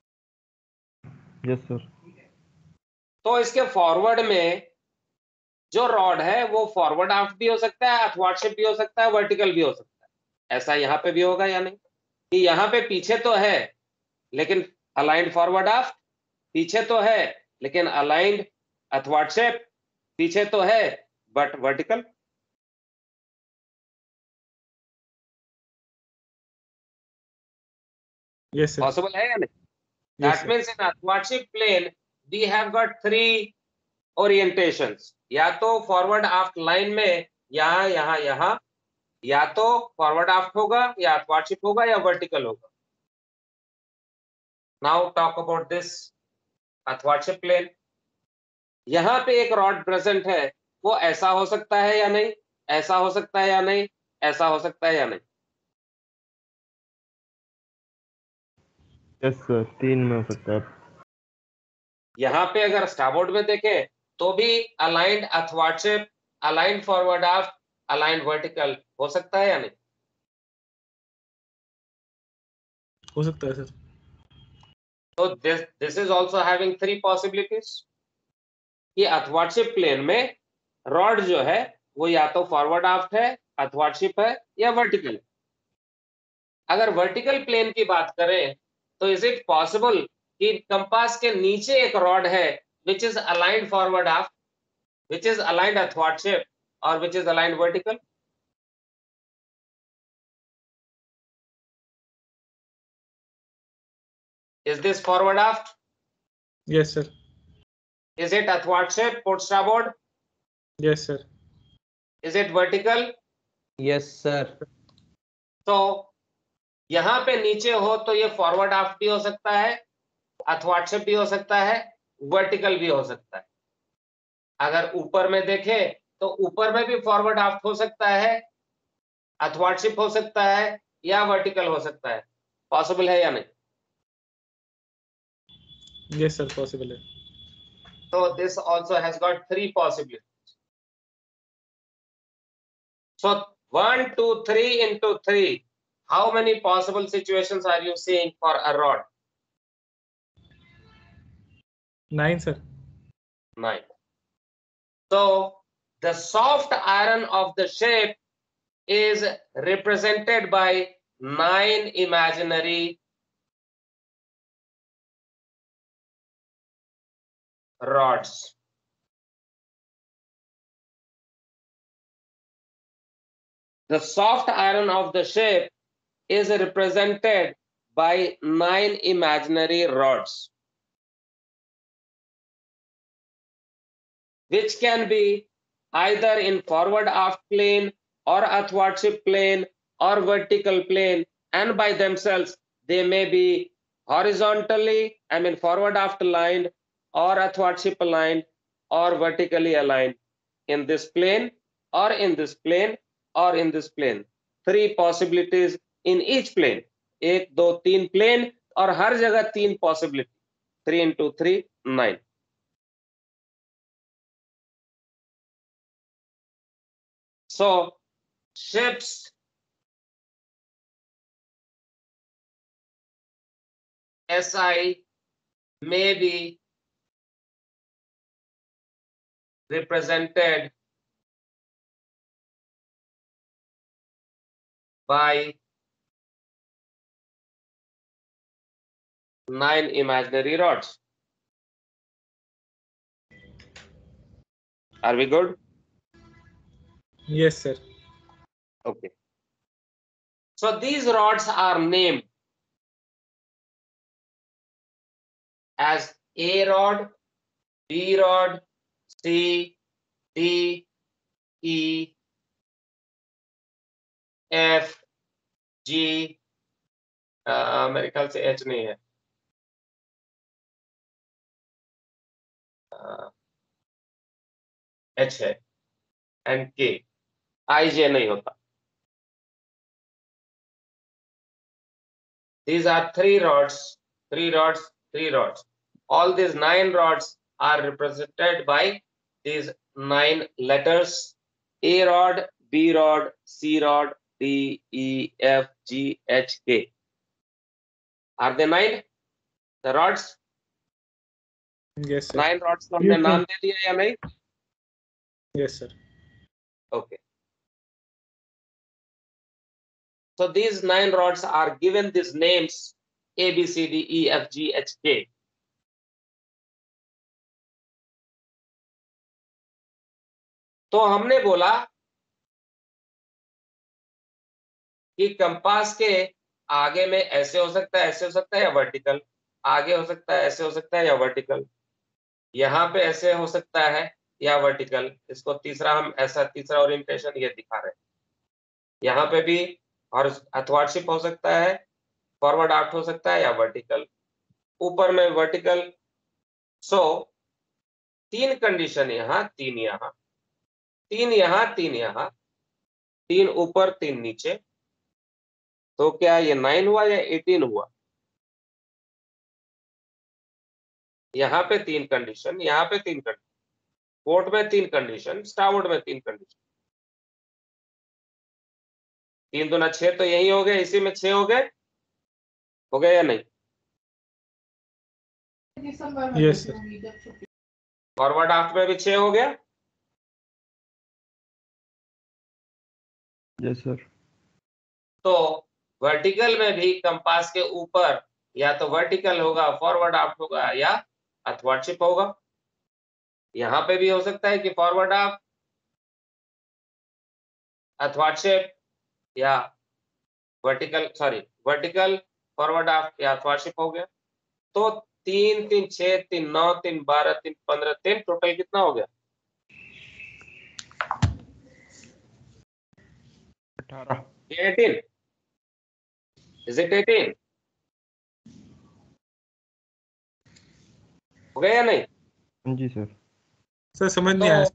[SPEAKER 3] Yes sir.
[SPEAKER 1] तो इसके फॉरवर्ड में जो रॉड है वो फॉरवर्ड आफ्ट भी हो सकता है, अथवार्टशिप भी हो सकता है, वर्टिकल भी हो सकता है. ऐसा यहाँ पे भी होगा या नहीं कि यहाँ पे पीछे तो है लेकिन अलाइंड फॉरवर्ड आफ्ट, पीछे तो है लेकिन अलाइंड अथवार्टशिप, पीछे तो है but vertical.
[SPEAKER 2] Yes, sir.
[SPEAKER 1] Possible है या नहीं?
[SPEAKER 2] Yes,
[SPEAKER 1] That
[SPEAKER 2] sir.
[SPEAKER 1] means in athwartship plane we have got three orientations. या तो फॉरवर्ड आफ्ट लाइन में यहाँ यहाँ यहाँ, या तो फॉरवर्ड आफ्ट होगा या अथवार्डशिप होगा या वर्टिकल होगा. Now talk about this athwartship plane. यहाँ पे एक रॉड प्रेजेंट है, वो ऐसा हो सकता है या नहीं, ऐसा हो सकता है या नहीं, ऐसा हो सकता है या नहीं.
[SPEAKER 3] यस सर, तीन में हो सकता है.
[SPEAKER 1] यहाँ पे अगर स्टारबोर्ड में देखें तो भी aligned athwartship, aligned forward aft, aligned vertical हो सकता है या नहीं?
[SPEAKER 2] हो सकता है सर.
[SPEAKER 1] तो this this is also having three possibilities. कि अथवार्डशिप प्लेन में रॉड जो है वो या तो फॉरवर्ड आफ्ट है, अथवार्डशिप है या वर्टिकल. अगर वर्टिकल प्लेन की बात करें तो इज इट पॉसिबल कि कंपास के नीचे एक रॉड है which is aligned forward aft, which is aligned athwartship और which is aligned vertical? Is this forward aft?
[SPEAKER 2] Yes, sir.
[SPEAKER 1] Is it athwartship, port starboard?
[SPEAKER 2] Yes, sir.
[SPEAKER 1] Is it vertical?
[SPEAKER 6] Yes, sir.
[SPEAKER 1] तो यहाँ पे नीचे हो तो ये forward आफ्ट भी हो सकता है, अथवार्डशिप भी हो सकता है, वर्टिकल भी हो सकता है. अगर ऊपर में देखें तो ऊपर में भी फॉरवर्ड आफ्ट हो सकता है, अथवार्डशिप हो सकता है या वर्टिकल हो सकता है. पॉसिबल है या नहीं?
[SPEAKER 2] Yes, sir. Possible है.
[SPEAKER 1] So this also has got three possibilities. So one, two, three into three. How many possible situations are you seeing for a rod?
[SPEAKER 2] Nine, sir.
[SPEAKER 1] Nine. So the soft iron of the shape is represented by nine imaginary rods. The soft iron of the shape is represented by nine imaginary rods, which can be either in forward aft plane or athwartship plane or vertical plane, and by themselves they may be horizontally, I mean forward aft aligned or athwartship aligned or vertically aligned in this plane or in this plane or in this plane. Three possibilities in each plane. एक दो तीन plane और हर जगह तीन possibility. Three into three, nine. So ships S I may be represented by nine imaginary rods. Are we good?
[SPEAKER 2] Yes, sir.
[SPEAKER 1] Okay. So these rods are named as A rod, B rod, C, D, E, F, G, uh, मेरे ख्याल से H नहीं है, uh, H है, and K. I, J नहीं होता. These are three rods, three rods, three rods. All these nine rods are represented by these nine letters: A rod, B rod, C rod, D, E, F, G, H, K. Are they nine? The rods?
[SPEAKER 2] Yes, sir.
[SPEAKER 1] Nine rods को हमने नाम दे दिया या नहीं?
[SPEAKER 2] Yes, sir.
[SPEAKER 1] Okay. So these nine rods are given these names A, B, C, D, E, F, G, H, K. तो हमने बोला कि कंपास के आगे में ऐसे हो सकता है, ऐसे हो सकता है या वर्टिकल, आगे हो सकता है, ऐसे हो सकता है या वर्टिकल, यहाँ पे ऐसे हो सकता है या वर्टिकल। इसको तीसरा हम ऐसा तीसरा ओरिएंटेशन ये दिखा रहे हैं। यहाँ पे भी और अथवार्डशिप हो सकता है, फॉरवर्ड आफ्ट हो सकता है या वर्टिकल, ऊपर में वर्टिकल। सो तीन कंडीशन यहाँ, तीन यहाँ, तीन यहाँ, तीन यहाँ, तीन ऊपर तीन नीचे। तो क्या ये नाइन हुआ या एटीन हुआ? यहाँ पे तीन कंडीशन, यहाँ पे तीन कंडीशन, पोर्ट में तीन कंडीशन, स्टारबोर्ड में तीन कंडीशन। तीन दूना छह तो यही हो गए, इसी में छह हो गए, हो गए या नहीं?
[SPEAKER 2] Yes sir.
[SPEAKER 1] फॉरवर्ड आफ्ट में भी छह हो गया।
[SPEAKER 3] Yes sir.
[SPEAKER 1] तो वर्टिकल में भी कंपास के ऊपर या तो वर्टिकल होगा, फॉरवर्ड आफ्ट होगा या अथवार्डशिप होगा। यहाँ पे भी हो सकता है कि फॉरवर्ड आफ्ट, अथवार्डशिप या vertical, sorry vertical, forward aft या अथवार्डशिप हो गया। तो तीन तीन छह, तीन नौ, तीन बारह, तीन पंद्रह, तीन टोटल कितना हो गया?
[SPEAKER 3] अठारह।
[SPEAKER 1] एटीन। Is it eighteen? हो गया या नहीं?
[SPEAKER 3] हाँ जी सर।
[SPEAKER 2] सर समझ नहीं
[SPEAKER 1] तो
[SPEAKER 2] आया।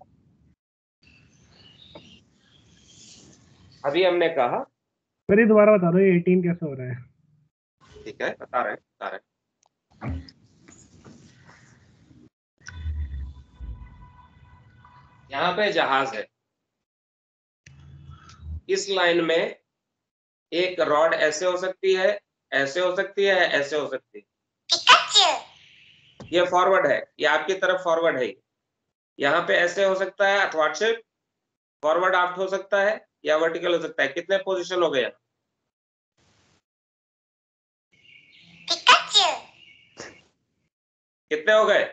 [SPEAKER 1] अभी हमने कहा,
[SPEAKER 9] सर ये दोबारा बता दो ये एटीन कैसे हो रहा है?
[SPEAKER 1] ठीक है बता रहे हैं बता रहे हैं। यहाँ पे जहाज है, इस लाइन में एक रॉड ऐसे हो सकती है, ऐसे हो सकती है, ऐसे हो सकती है। ये फॉरवर्ड है, ये आपकी तरफ फॉरवर्ड है। यहाँ पे ऐसे हो सकता है अथवार्डशिप, फॉरवर्ड आफ्ट हो सकता है या वर्टिकल हो सकता है। कितने पोजीशन हो गए? कितने हो गए?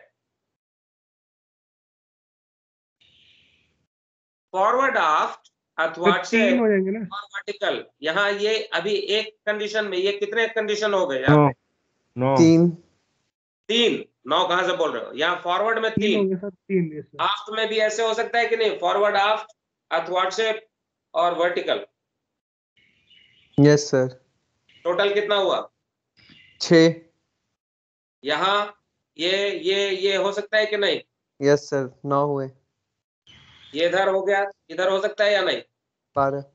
[SPEAKER 1] फॉरवर्ड आफ्ट, अथवार्डशिप
[SPEAKER 9] हो जाएंगे ना
[SPEAKER 1] और वर्टिकल। यहाँ ये अभी एक कंडीशन में ये कितने कंडीशन हो गए? यहाँ
[SPEAKER 3] नौ।
[SPEAKER 1] पे
[SPEAKER 3] नौ।
[SPEAKER 6] तीन।
[SPEAKER 1] तीन। नौ कहां से बोल रहे हो? यहाँ फॉरवर्ड में
[SPEAKER 9] तीन
[SPEAKER 1] तीन,
[SPEAKER 9] होंगे सर, तीन yes, sir.
[SPEAKER 1] आफ्ट में भी ऐसे हो सकता है कि नहीं? फॉरवर्ड आफ्ट, अथवार्डशिप और वर्टिकल।
[SPEAKER 6] Yes sir.
[SPEAKER 1] टोटल कितना हुआ?
[SPEAKER 6] छः।
[SPEAKER 1] यहाँ ये ये ये हो सकता है कि नहीं?
[SPEAKER 6] यस सर, नौ हुए।
[SPEAKER 1] ये इधर हो गया, इधर हो सकता है या नहीं?
[SPEAKER 6] बारह।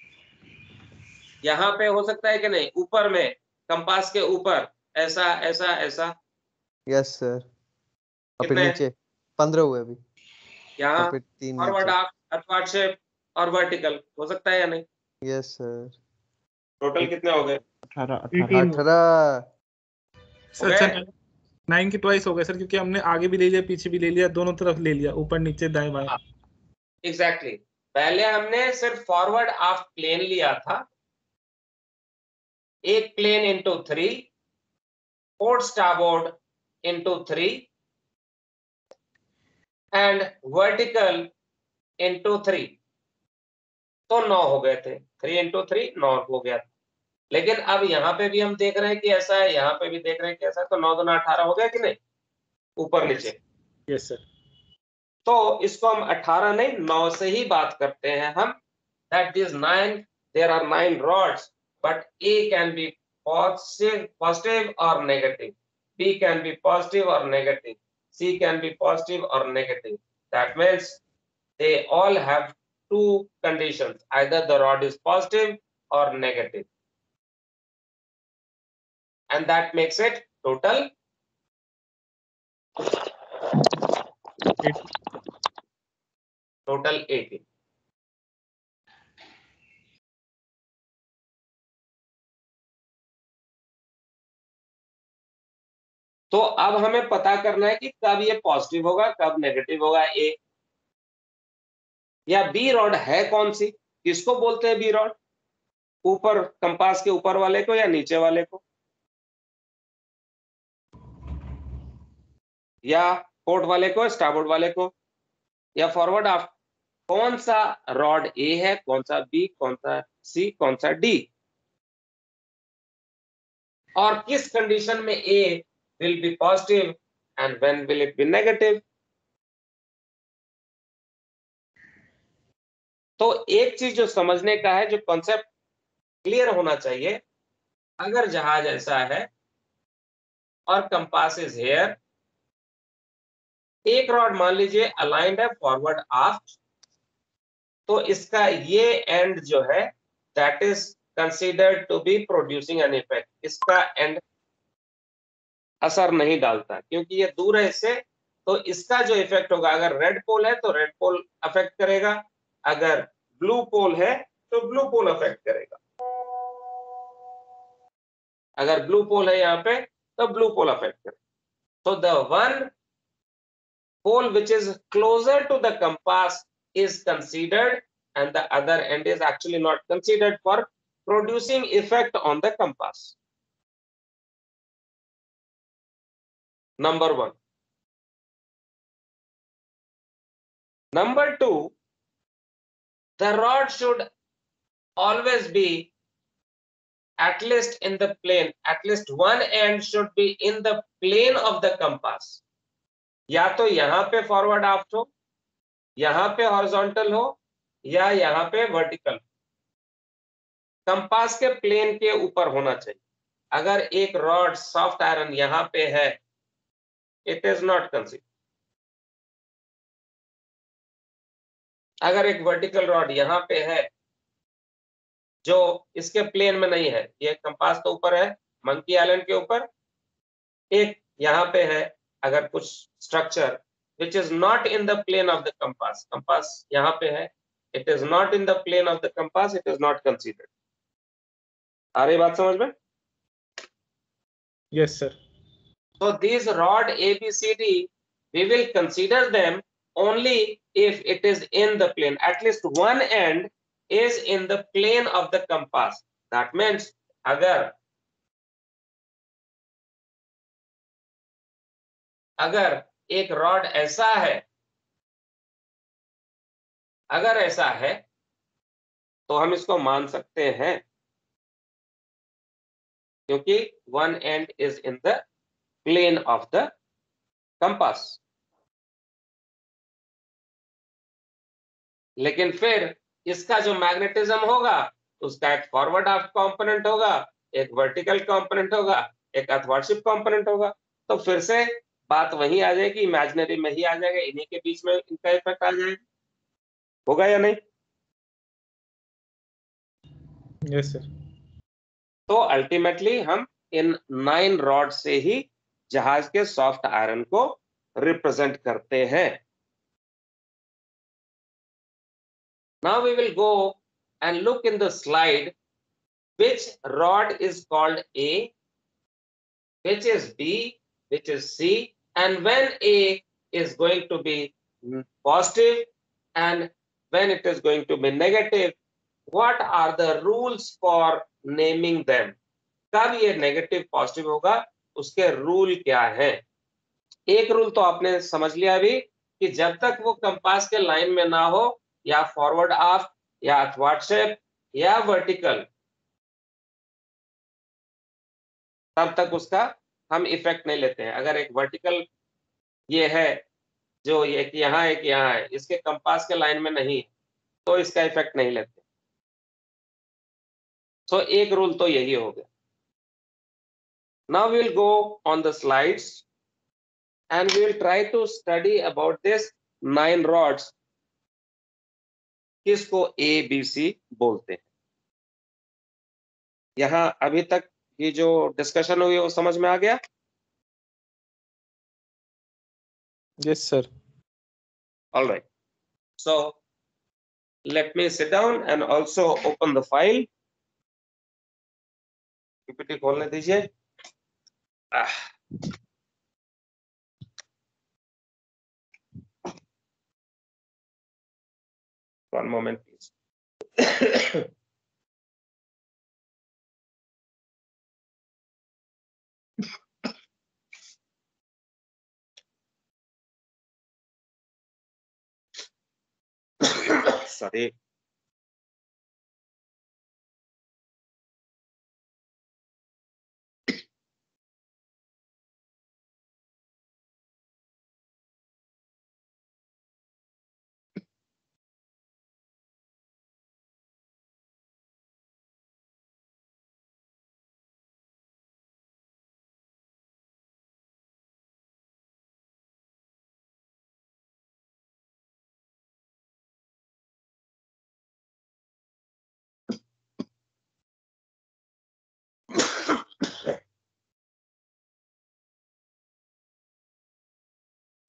[SPEAKER 1] यहाँ पे हो सकता है कि नहीं? ऊपर में कंपास के ऊपर ऐसा ऐसा ऐसा।
[SPEAKER 6] Yes sir. और फिर
[SPEAKER 1] कितने?
[SPEAKER 6] नीचे पंद्रह हुए अभी।
[SPEAKER 1] यहाँ
[SPEAKER 6] और फिर तीन
[SPEAKER 1] फॉरवर्ड
[SPEAKER 6] नीचे।
[SPEAKER 1] आफ्ट, अथवार्डशिप और वर्टिकल हो सकता है या नहीं?
[SPEAKER 6] Yes sir.
[SPEAKER 1] टोटल कितने हो गए?
[SPEAKER 3] अठारह। अठारह।
[SPEAKER 9] एटीन हो
[SPEAKER 6] अठारह।
[SPEAKER 2] सर अच्छा नाइन के ट्वाइस हो गए सर, क्योंकि हमने आगे भी ले लिया, पीछे भी ले लिया, दोनों तरफ ले लिया, ऊपर नीचे दाएं बाएं।
[SPEAKER 1] Exactly exactly. पहले हमने सिर्फ फॉरवर्ड आफ्ट प्लेन लिया था, एक plane into three, port starboard into three and vertical into three. तो नौ हो गए थे। थ्री इंटू थ्री नौ हो गया था। लेकिन अब यहाँ पे भी हम देख रहे हैं कि ऐसा है, यहाँ पे भी देख रहे हैं कि ऐसा है। तो नौ दूना अठारह हो गया कि नहीं? ऊपर नीचे।
[SPEAKER 2] Yes sir.
[SPEAKER 1] तो इसको हम अठारह नहीं नौ से ही बात करते हैं हम। That is nine, there are nine rods, but A can be positive positive और negative, B can be positive और negative, C can be positive और negative. That means they all have two conditions, either the rod is positive or negative, and that makes it total total eighteen. तो अब हमें पता करना है कि कब ये पॉजिटिव होगा, कब नेगेटिव होगा। ए या बी रॉड है कौन सी? किसको बोलते हैं बी रॉड? ऊपर कंपास के ऊपर वाले को या नीचे वाले को? या पोर्ट वाले को, स्टारबोर्ड वाले को, या फॉरवर्ड आफ्ट? कौन सा रॉड ए है, कौन सा बी, कौन सा सी, कौन सा डी? और किस कंडीशन में A will be positive and when will it be negative. तो एक चीज जो समझने का है, जो कॉन्सेप्ट क्लियर होना चाहिए, अगर जहाज ऐसा है और कंपास इज हेयर, एक रॉड मान लीजिए अलाइंड है फॉरवर्ड आफ्ट, तो इसका ये एंड जो है that is considered to be producing an effect. इसका एंड असर नहीं डालता क्योंकि ये दूर है इससे, तो इसका जो इफेक्ट होगा, अगर रेड पोल है तो रेड पोल अफेक्ट करेगा, अगर ब्लू पोल है तो ब्लू पोल अफेक्ट करेगा. अगर ब्लू पोल है यहाँ पे तो ब्लू पोल अफेक्ट करेगा. तो the one pole which is closer to the compass is considered and the other end is actually not considered for producing effect on the compass. Number one. Number two, the rod should always be at least in the plane, at least one end should be in the plane of the compass. या तो यहाँ पे forward आफ्ट हो, यहाँ पे horizontal हो, या यहाँ पे वर्टिकल. कंपास के प्लेन के ऊपर होना चाहिए. अगर एक रॉड सॉफ्ट आयरन यहाँ पे है, इट इज नॉट कंसीडर्ड. अगर एक वर्टिकल रॉड यहाँ पे है जो इसके प्लेन में नहीं है, ये कंपास तो ऊपर है मंकी आइलैंड के ऊपर, एक यहाँ पे है अगर कुछ structure which is not in the plane of the compass, compass यहाँ पे है, it is not in the plane of the compass, it is not considered. आ रही बात समझ में?
[SPEAKER 2] Yes, sir.
[SPEAKER 1] So these rod A, B, C, D, we will consider them only if it is in the plane. At least one end is in the plane of the compass. That means अगर अगर एक rod ऐसा है, अगर ऐसा है तो हम इसको मान सकते हैं क्योंकि one end is in the plane of the compass. लेकिन फिर इसका जो मैग्नेटिज्म होगा उसका एक फॉरवर्ड आफ्ट कंपोनेंट होगा, एक वर्टिकल कंपोनेंट होगा, एक अथवार्डशिप कंपोनेंट होगा. तो फिर से बात वही आ जाएगी, इमेजिनरी में ही आ जाएगा, इन्हीं के बीच में इनका इफेक्ट आ जाएगा. होगा या नहीं?
[SPEAKER 2] Yes sir.
[SPEAKER 1] तो अल्टीमेटली हम इन नाइन रॉड से ही जहाज के सॉफ्ट आयरन को रिप्रेजेंट करते हैं. Now we will go and look in the slide which rod is called A, which is B, which is C, and when A is going to be positive and when it is going to be negative, what are the rules for naming them? कब ये negative positive होगा, उसके rule क्या है? एक rule तो आपने समझ लिया अभी कि जब तक वो कंपास के लाइन में ना हो, या फॉरवर्ड आफ्ट या अथवार्डशिप या वर्टिकल, तब तक उसका हम इफेक्ट नहीं लेते हैं. अगर एक वर्टिकल ये है जो एक यहाँ एक यहाँ है, इसके कंपास के लाइन में नहीं, तो इसका इफेक्ट नहीं लेते. सो so, एक रूल तो यही हो गया. Now we will go on the slides and we will try to study about this nine rods. किसको A, B, C बोलते हैं. यहाँ अभी तक ये जो डिस्कशन हुई वो समझ में आ गया?
[SPEAKER 2] Yes sir.
[SPEAKER 1] All right. So let me sit down and also open the file. P P T खोलने दीजिए. Ah. One moment, please. Sorry.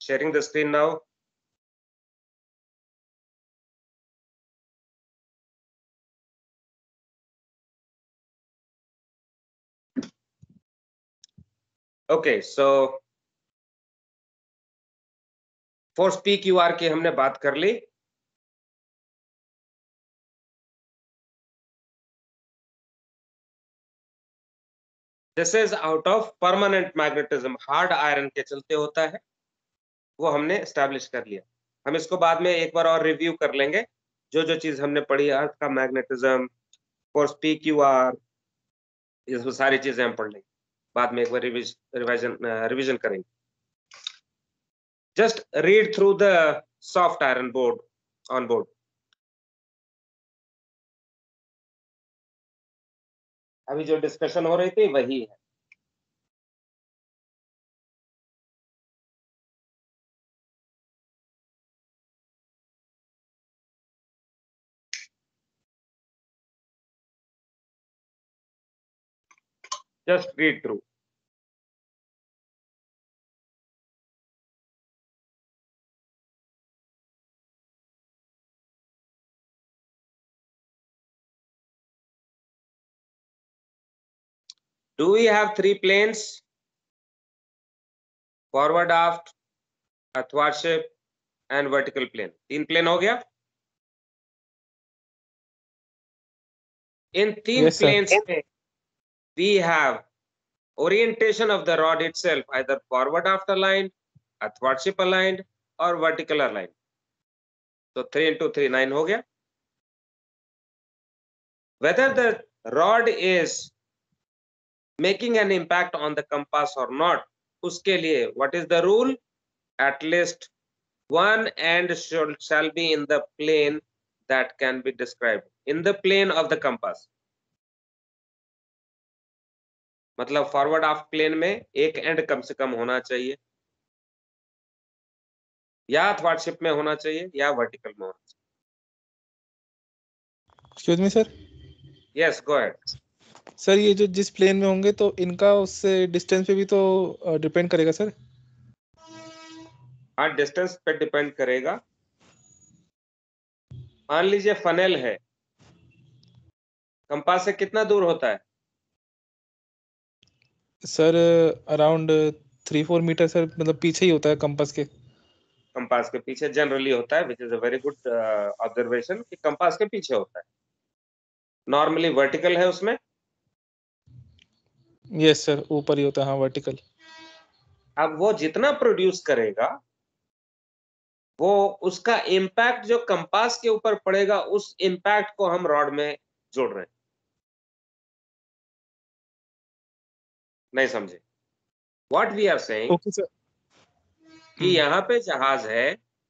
[SPEAKER 1] sharing the screen now. Okay, so force P Q R की हमने बात कर ली। This is out of permanent magnetism, hard iron के चलते होता है, वो हमने एस्टैब्लिश कर लिया। हम इसको बाद में एक बार और रिव्यू कर लेंगे, जो जो चीज हमने पढ़ी, अर्थ का magnetism, force P Q R, ये सारी चीजें हम पढ़ लेंगे बाद में, एक बार रिविजन रिविजन करेंगे। Just read through the soft iron board on board. अभी जो डिस्कशन हो रही थी वही है। Just read through. Do we have three planes? Forward, aft, athwartship and vertical plane. तीन प्लेन हो गया। इन तीन
[SPEAKER 2] Yes, sir.
[SPEAKER 1] planes में we have orientation of the rod itself, either forward aft aligned, athwartship aligned or vertical aligned. So three into three, nine हो गया। Whether the rod is making an impact on the compass or not, उसके लिए what is the rule? At least one end should shall be in the plane that can be described, in the plane of the compass. मतलब forward aft plane में एक and come से कम होना चाहिए, या अथवार्टशिप में होना चाहिए या वर्टिकल में होना चाहिए।
[SPEAKER 2] Excuse me sir.
[SPEAKER 1] Yes, go ahead.
[SPEAKER 2] Sir ये जो जिस प्लेन में होंगे तो इनका उससे डिस्टेंस पे भी तो डिपेंड करेगा सर।
[SPEAKER 1] हाँ, डिस्टेंस पे डिपेंड करेगा। मान लीजिए फनेल है, कंपास से कितना दूर होता है?
[SPEAKER 2] Sir around three four metre sir, मतलब पीछे ही होता है कंपास के।
[SPEAKER 1] कंपास के पीछे जनरली होता है, which is a very good observation कि कंपास के पीछे होता है। नॉर्मली वर्टिकल है उसमें।
[SPEAKER 2] यस सर, ऊपर ही होता है, हाँ वर्टिकल।
[SPEAKER 1] अब वो जितना प्रोड्यूस करेगा, वो उसका इम्पैक्ट जो कंपास के ऊपर पड़ेगा, उस इम्पैक्ट को हम रॉड में जोड़ रहे हैं। नहीं समझे? What we are saying
[SPEAKER 2] okay sir.
[SPEAKER 1] कि यहाँ पे जहाज है,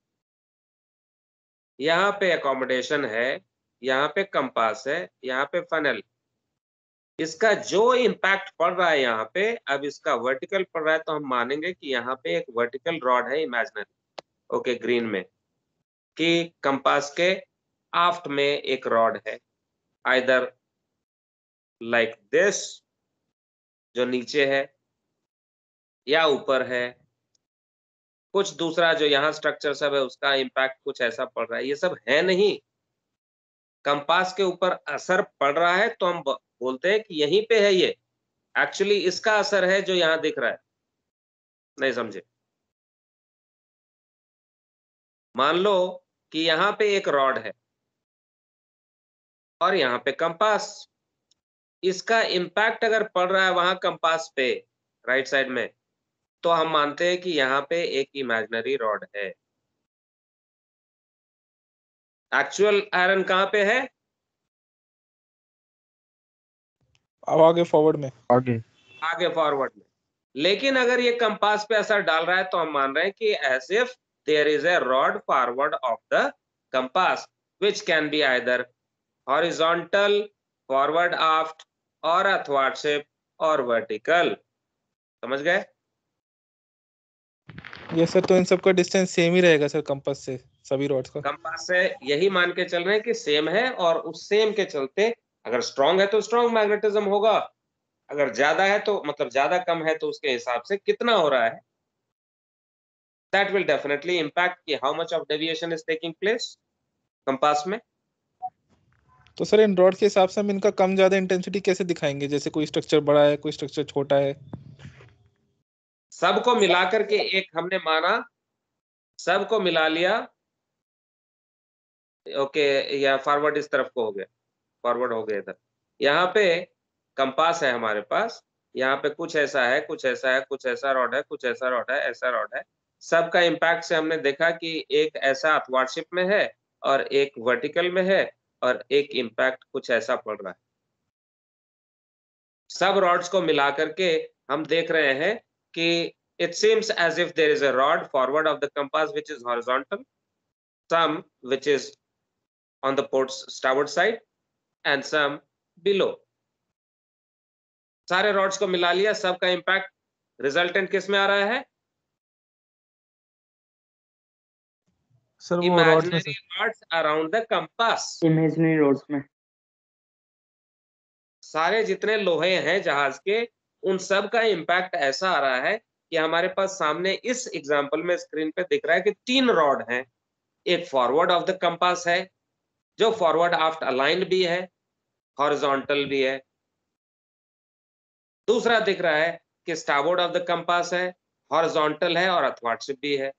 [SPEAKER 1] यहाँ पे अकोमोडेशन है, यहाँ पे कंपास है, यहाँ पे फनल, इसका जो इम्पैक्ट पड़ रहा है यहाँ पे, अब इसका वर्टिकल पड़ रहा है, तो हम मानेंगे कि यहाँ पे एक वर्टिकल रॉड है इमेजिनरी, ओके, ग्रीन में, कि कंपास के आफ्ट में एक रॉड है, आइदर लाइक दिस, जो नीचे है, या ऊपर है, कुछ दूसरा जो यहाँ स्ट्रक्चर सब है उसका इम्पैक्ट कुछ ऐसा पड़ रहा है। ये सब है नहीं, कंपास के ऊपर असर पड़ रहा है तो हम बोलते हैं कि यहीं पे है, ये एक्चुअली इसका असर है जो यहाँ दिख रहा है। नहीं समझे? मान लो कि यहाँ पे एक रॉड है और यहाँ पे कंपास, इसका इम्पैक्ट अगर पड़ रहा है वहां कंपास पे राइट साइड में, तो हम मानते हैं कि यहाँ पे एक इमेजिनरी रॉड है। एक्चुअल आयरन कहाँ पे है?
[SPEAKER 2] अब आगे फॉरवर्ड में,
[SPEAKER 3] आगे
[SPEAKER 1] आगे फॉरवर्ड में। लेकिन अगर ये कंपास पे असर डाल रहा है तो हम मान रहे हैं कि as if there is a rod forward of the compass which can be either horizontal, forward aft और अथवार्टशिप और वर्टिकल। समझ गए?
[SPEAKER 2] ये सर, तो इन सब का डिस्टेंस सेम ही रहेगा सर कंपास से, सभी रॉड्स का।
[SPEAKER 1] कंपास से यही मान के चल रहे हैं कि सेम है, और उस सेम के चलते अगर स्ट्रांग है तो स्ट्रांग मैग्नेटिज्म होगा, अगर ज्यादा है तो मतलब ज्यादा कम है तो उसके हिसाब से कितना हो रहा है that will definitely impact कि how much of deviation is taking place compass में।
[SPEAKER 2] तो सर इन रॉड के हिसाब से हम इनका कम ज्यादा इंटेंसिटी कैसे दिखाएंगे, जैसे कोई स्ट्रक्चर बड़ा है कोई स्ट्रक्चर छोटा है?
[SPEAKER 1] सबको मिलाकर के एक हमने माना, सबको मिला लिया, ओके, या फॉरवर्ड इस तरफ को हो गया, फॉरवर्ड हो गया इधर। यहाँ पे कंपास है हमारे पास, यहाँ पे कुछ ऐसा है कुछ ऐसा है कुछ ऐसा रॉड है कुछ ऐसा रॉड है ऐसा रॉड है। सबका इम्पैक्ट से हमने देखा कि एक ऐसा अथवार्डशिप में है और एक वर्टिकल में है और एक इम्पैक्ट कुछ ऐसा पड़ रहा है। सब रॉड्स को मिला करके हम देख रहे हैं कि it seems as if there is a rod forward of the compass which is horizontal, some which is on the port's starboard side and some below. सारे रॉड्स को मिला लिया, सबका इम्पैक्ट रिजल्टेंट किस में आ रहा है?
[SPEAKER 2] सर वो रॉड्स में
[SPEAKER 1] imaginary rods around the compass.
[SPEAKER 8] Imaginary rods में
[SPEAKER 1] सारे जितने लोहे हैं जहाज के, उन सब का इम्पैक्ट ऐसा आ रहा है कि हमारे पास सामने इस एग्जांपल में स्क्रीन पे दिख रहा है कि तीन रॉड हैं। एक फॉरवर्ड ऑफ द कंपास है जो फॉरवर्ड आफ्ट अलाइंड भी है, हॉरिजॉन्टल भी है। दूसरा दिख रहा है कि स्टारबोर्ड ऑफ द कंपास है, हॉरिजॉन्टल है और अथवार्डशिप भी है।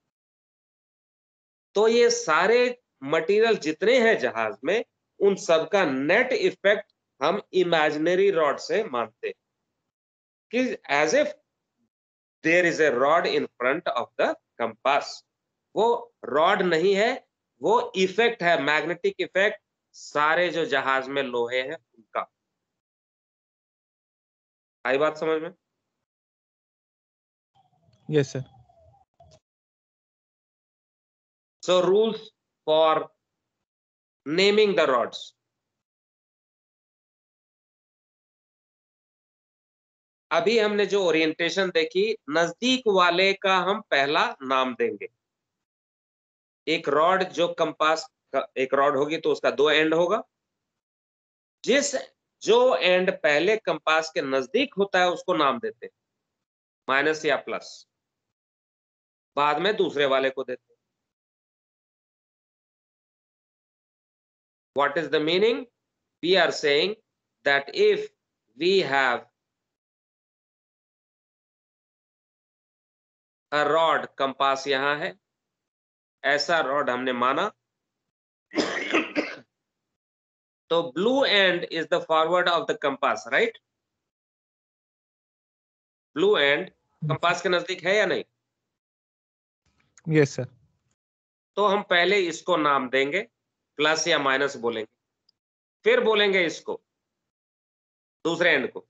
[SPEAKER 1] तो ये सारे मटेरियल जितने हैं जहाज में, उन सब का नेट इफेक्ट हम इमेजिनरी रॉड से मानते हैं कि as if there is a rod in front of the compass. वो रॉड नहीं है, वो इफेक्ट है, मैग्नेटिक इफेक्ट सारे जो जहाज में लोहे हैं उनका। आई बात समझ में?
[SPEAKER 2] Yes sir.
[SPEAKER 1] So rules for naming the rods. अभी हमने जो ओरिएंटेशन देखी, नजदीक वाले का हम पहला नाम देंगे। एक रॉड जो कंपास का एक रॉड होगी तो उसका दो एंड होगा। जिस जो एंड पहले कंपास के नजदीक होता है उसको नाम देते हैं, माइनस या प्लस। बाद में दूसरे वाले को देते हैं। What is the meaning? We are saying that if we have a rod, compass यहां है, ऐसा रॉड हमने माना, तो blue end is the forward of the compass, right? Blue end compass के नजदीक है या नहीं?
[SPEAKER 2] Yes sir.
[SPEAKER 1] तो हम पहले इसको नाम देंगे, प्लस या माइनस बोलेंगे, फिर बोलेंगे इसको दूसरे एंड को।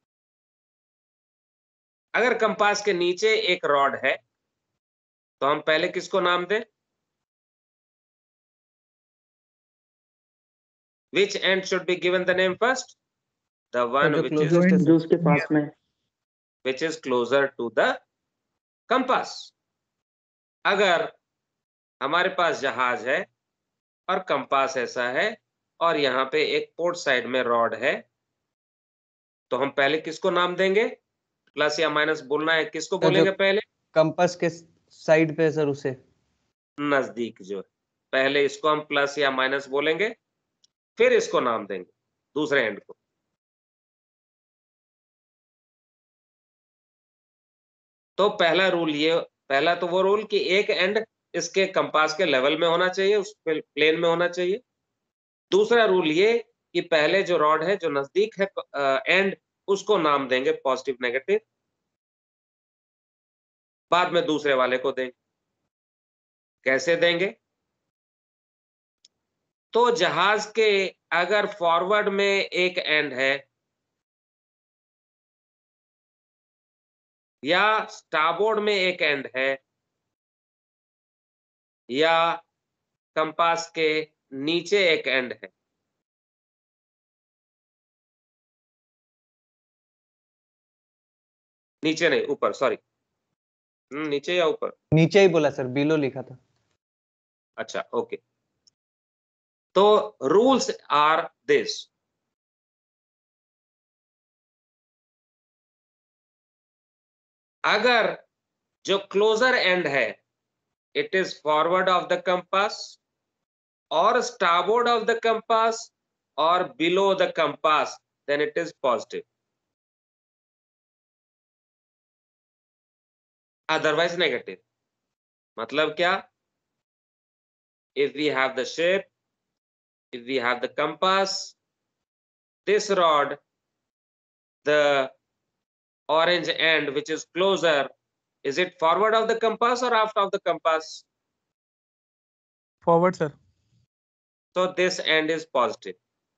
[SPEAKER 1] अगर कंपास के नीचे एक रॉड है तो हम पहले किसको नाम दें? Which end should be given the name first? The one which is
[SPEAKER 8] जो उसके पास में,
[SPEAKER 1] which is closer to the compass. अगर हमारे पास जहाज है और कंपास ऐसा है और यहाँ पे एक पोर्ट साइड में रॉड है, तो हम पहले किसको नाम देंगे? प्लस या माइनस बोलना है, किसको बोलेंगे पहले?
[SPEAKER 6] कंपास के साइड पे सर, उसे
[SPEAKER 1] नजदीक जो है, पहले इसको हम प्लस या माइनस बोलेंगे, फिर इसको नाम देंगे दूसरे एंड को। तो पहला रूल ये, पहला तो वो रूल कि एक एंड इसके कंपास के लेवल में होना चाहिए, उस प्लेन में होना चाहिए। दूसरा रूल ये कि पहले जो रॉड है जो नजदीक है एंड, उसको नाम देंगे पॉजिटिव नेगेटिव, बाद में दूसरे वाले को देंगे। कैसे देंगे? तो जहाज के अगर फॉरवर्ड में एक एंड है या स्टारबोर्ड में एक एंड है या कंपास के नीचे एक एंड है, नीचे नहीं ऊपर, सॉरी, नीचे या ऊपर?
[SPEAKER 6] नीचे ही बोला सर, बिलो लिखा था।
[SPEAKER 1] अच्छा, ओके। तो रूल्स आर दिस, अगर जो क्लोजर एंड है it is forward of the compass or starboard of the compass or below the compass, then it is positive. Otherwise negative. मतलब क्या? If we have the shape, if we have the compass, this rod, the orange end which is closer, is it forward of the compass or aft of the compass?
[SPEAKER 2] Forward, sir.
[SPEAKER 1] So this end is positive.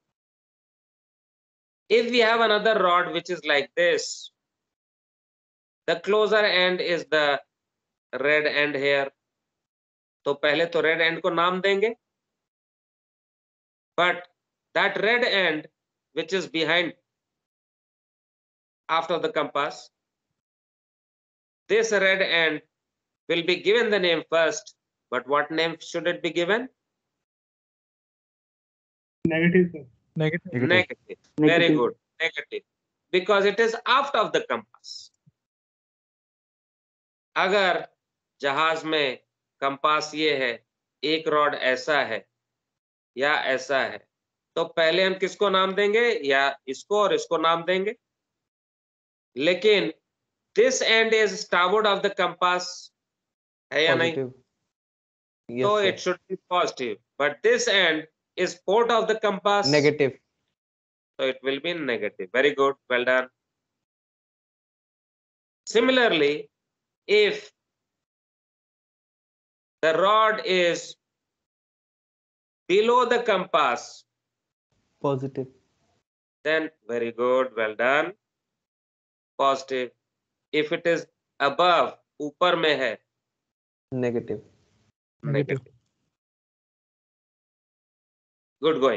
[SPEAKER 1] If we have another rod which is like this, the closer end is the red end here. तो पहले तो red end को नाम देंगे, but that red end which is behind after the compass, this red end will be given the name first, but what name should it be given?
[SPEAKER 9] Negative, sir.
[SPEAKER 2] Negative.
[SPEAKER 3] Negative.
[SPEAKER 1] Negative. Very
[SPEAKER 8] Negative.
[SPEAKER 1] good. Negative. Because it is aft of the compass. अगर जहाज में compass ये है, एक rod ऐसा है या ऐसा है, तो पहले हम किसको नाम देंगे? या इसको और इसको नाम देंगे. लेकिन this end is starboard of the compass, है या नहीं?
[SPEAKER 6] Positive. Yes,
[SPEAKER 1] So
[SPEAKER 6] sir.
[SPEAKER 1] it should be positive. But this end is port of the compass.
[SPEAKER 6] Negative.
[SPEAKER 1] So it will be negative. Very good. Well done. Similarly, if the rod is below the compass,
[SPEAKER 6] Positive.
[SPEAKER 1] then very good. Well done. Positive. If it is above, ऊपर में है,
[SPEAKER 6] Negative.
[SPEAKER 1] negative. Good going.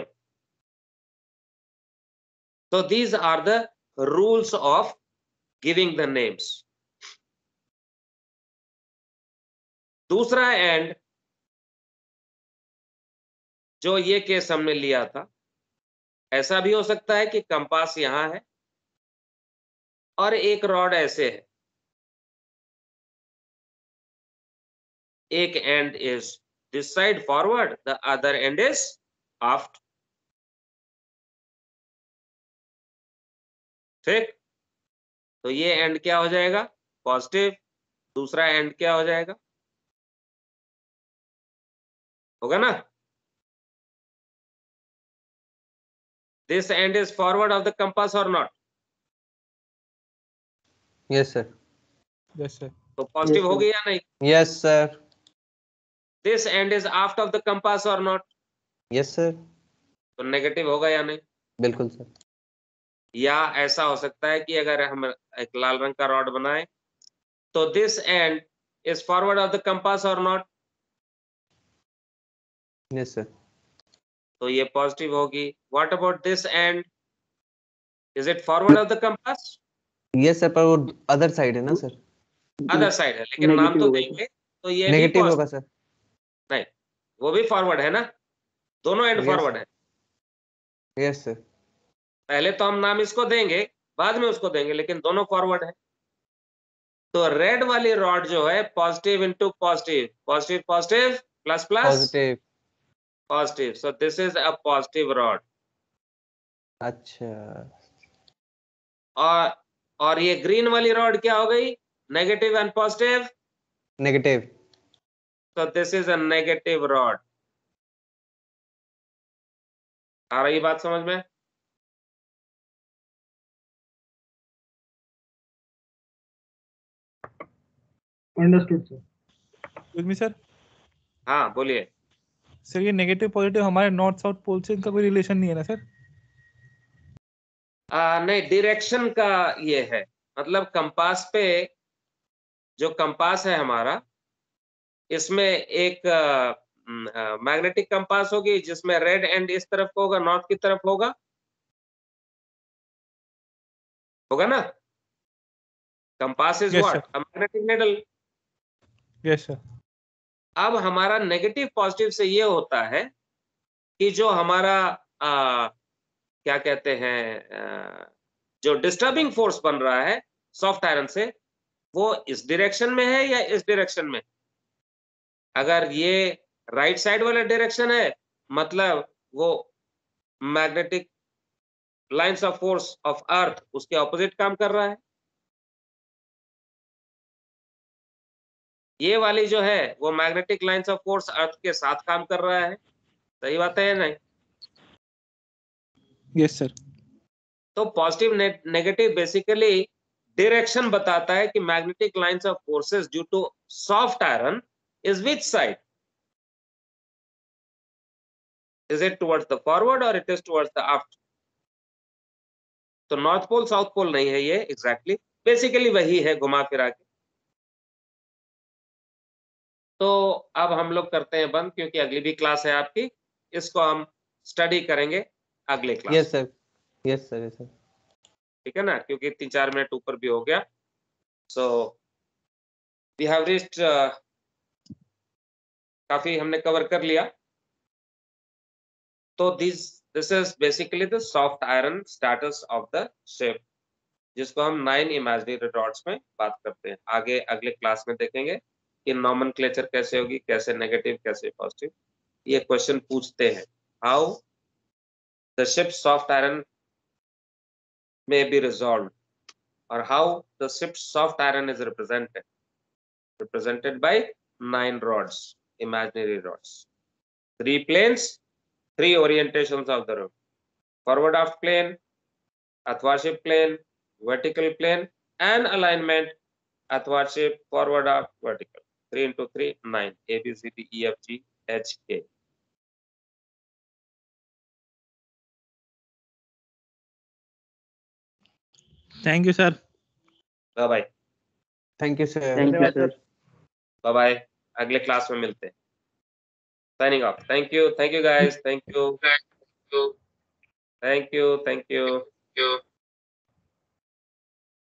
[SPEAKER 1] So these are the rules of giving the names. दूसरा end जो ये case हमने लिया था, ऐसा भी हो सकता है कि कंपास यहां है और एक रॉड ऐसे है. एक end is this side forward, the other end is aft. ठीक, तो ये एंड क्या हो जाएगा? पॉजिटिव. दूसरा एंड क्या हो जाएगा? होगा ना? This end is forward of the compass or not?
[SPEAKER 6] Yes, sir.
[SPEAKER 2] Yes, sir.
[SPEAKER 1] तो पॉजिटिव
[SPEAKER 8] Yes,
[SPEAKER 1] हो
[SPEAKER 8] sir.
[SPEAKER 1] गया या नहीं?
[SPEAKER 6] Yes, sir.
[SPEAKER 1] This end is aft of the compass or not?
[SPEAKER 6] Yes, sir.
[SPEAKER 1] तो नेगेटिव होगा या नहीं?
[SPEAKER 6] बिल्कुल सर.
[SPEAKER 1] या ऐसा हो सकता है कि अगर हम एक लाल रंग का रॉड बनाए तो this end is forward of the compass or not?
[SPEAKER 6] Yes, sir.
[SPEAKER 1] तो ये पॉजिटिव होगी. What about this end? Is it forward of the compass?
[SPEAKER 6] Yes, sir. पर वो अदर साइड है ना सर?
[SPEAKER 1] अदर साइड है, लेकिन नाम
[SPEAKER 8] Negative
[SPEAKER 1] तो
[SPEAKER 8] होगा.
[SPEAKER 1] देंगे तो ये भी
[SPEAKER 6] नेगेटिव
[SPEAKER 1] positive.
[SPEAKER 6] होगा सर.
[SPEAKER 1] नहीं, वो भी फॉरवर्ड है ना, दोनों एंड
[SPEAKER 6] Yes,
[SPEAKER 1] फॉरवर्ड
[SPEAKER 6] sir.
[SPEAKER 1] है.
[SPEAKER 6] Yes, sir.
[SPEAKER 1] पहले तो हम नाम इसको देंगे, बाद में उसको देंगे, लेकिन दोनों फॉरवर्ड है. तो रेड वाली रॉड जो है positive into positive, positive positive plus plus
[SPEAKER 6] Positive.
[SPEAKER 1] Positive. So this is a positive rod.
[SPEAKER 6] अच्छा.
[SPEAKER 1] और और ये ग्रीन वाली रॉड क्या हो गई? Negative end positive.
[SPEAKER 6] Negative.
[SPEAKER 1] So this is a negative rod. आ रही बात समझ में?
[SPEAKER 9] Understood sir.
[SPEAKER 2] Excuse me, sir.
[SPEAKER 1] हाँ बोलिए.
[SPEAKER 2] सर ये नेगेटिव पॉजिटिव हमारे नॉर्थ साउथ पोल से इनका कोई रिलेशन नहीं है ना सर?
[SPEAKER 1] आ, नहीं, डायरेक्शन का ये है. मतलब कंपास पे, जो कंपास है हमारा, इसमें एक मैग्नेटिक कंपास होगी जिसमें रेड एंड इस तरफ को होगा, नॉर्थ की तरफ होगा होगा ना. Compass is
[SPEAKER 2] Yes,
[SPEAKER 1] what?
[SPEAKER 2] sir.
[SPEAKER 1] A magnetic needle.
[SPEAKER 2] Yes, sir.
[SPEAKER 1] अब हमारा नेगेटिव पॉजिटिव से ये होता है कि जो हमारा आ, क्या कहते हैं, आ, जो डिस्टर्बिंग फोर्स बन रहा है सॉफ्ट आयरन से, वो इस डायरेक्शन में है या इस डायरेक्शन में। अगर ये राइट साइड वाला डायरेक्शन है मतलब वो magnetic lines of force of earth उसके ऑपोजिट काम कर रहा है। ये वाली जो है वो magnetic lines of force earth के साथ काम कर रहा है। सही बात है या नहीं?
[SPEAKER 2] Yes sir.
[SPEAKER 1] तो पॉजिटिव नेगेटिव बेसिकली डायरेक्शन बताता है कि magnetic lines of forces due to soft iron is which side, is it towards the forward और it is towards the aft. तो नॉर्थ पोल साउथ पोल नहीं है ये, exactly exactly. Basically वही है घुमा फिरा के। तो अब हम लोग करते हैं बंद क्योंकि अगली भी क्लास है आपकी, इसको हम स्टडी करेंगे अगले class.
[SPEAKER 6] Yes sir, yes sir, yes sir.
[SPEAKER 1] ठीक है ना, क्योंकि तीन चार मिनट ऊपर भी हो गया। सो वी हैव रीच्ड, काफी हमने कवर कर लिया। तो this this is basically the soft iron status of the ship, जिसको हम नाइन इमेजिनरी डॉट्स में बात करते हैं। आगे अगले क्लास में देखेंगे कि नॉमेनक्लेचर कैसे होगी, कैसे नेगेटिव कैसे पॉजिटिव, ये क्वेश्चन पूछते हैं। How the ship soft iron may be resolved or how the ship's soft iron is represented represented by nine rods, imaginary rods, three planes, three orientations of the rope: forward aft plane, athwartship plane, vertical plane, and alignment athwartship, forward aft, vertical. Three into three, nine. A B C D E F G H K.
[SPEAKER 2] Thank you sir.
[SPEAKER 1] Bye bye.
[SPEAKER 6] Thank you sir.
[SPEAKER 8] Thank you sir.
[SPEAKER 1] Bye bye, अगले class में मिलते हैं। Signing off. Thank you, thank you guys, thank you, thank you, thank you, thank you.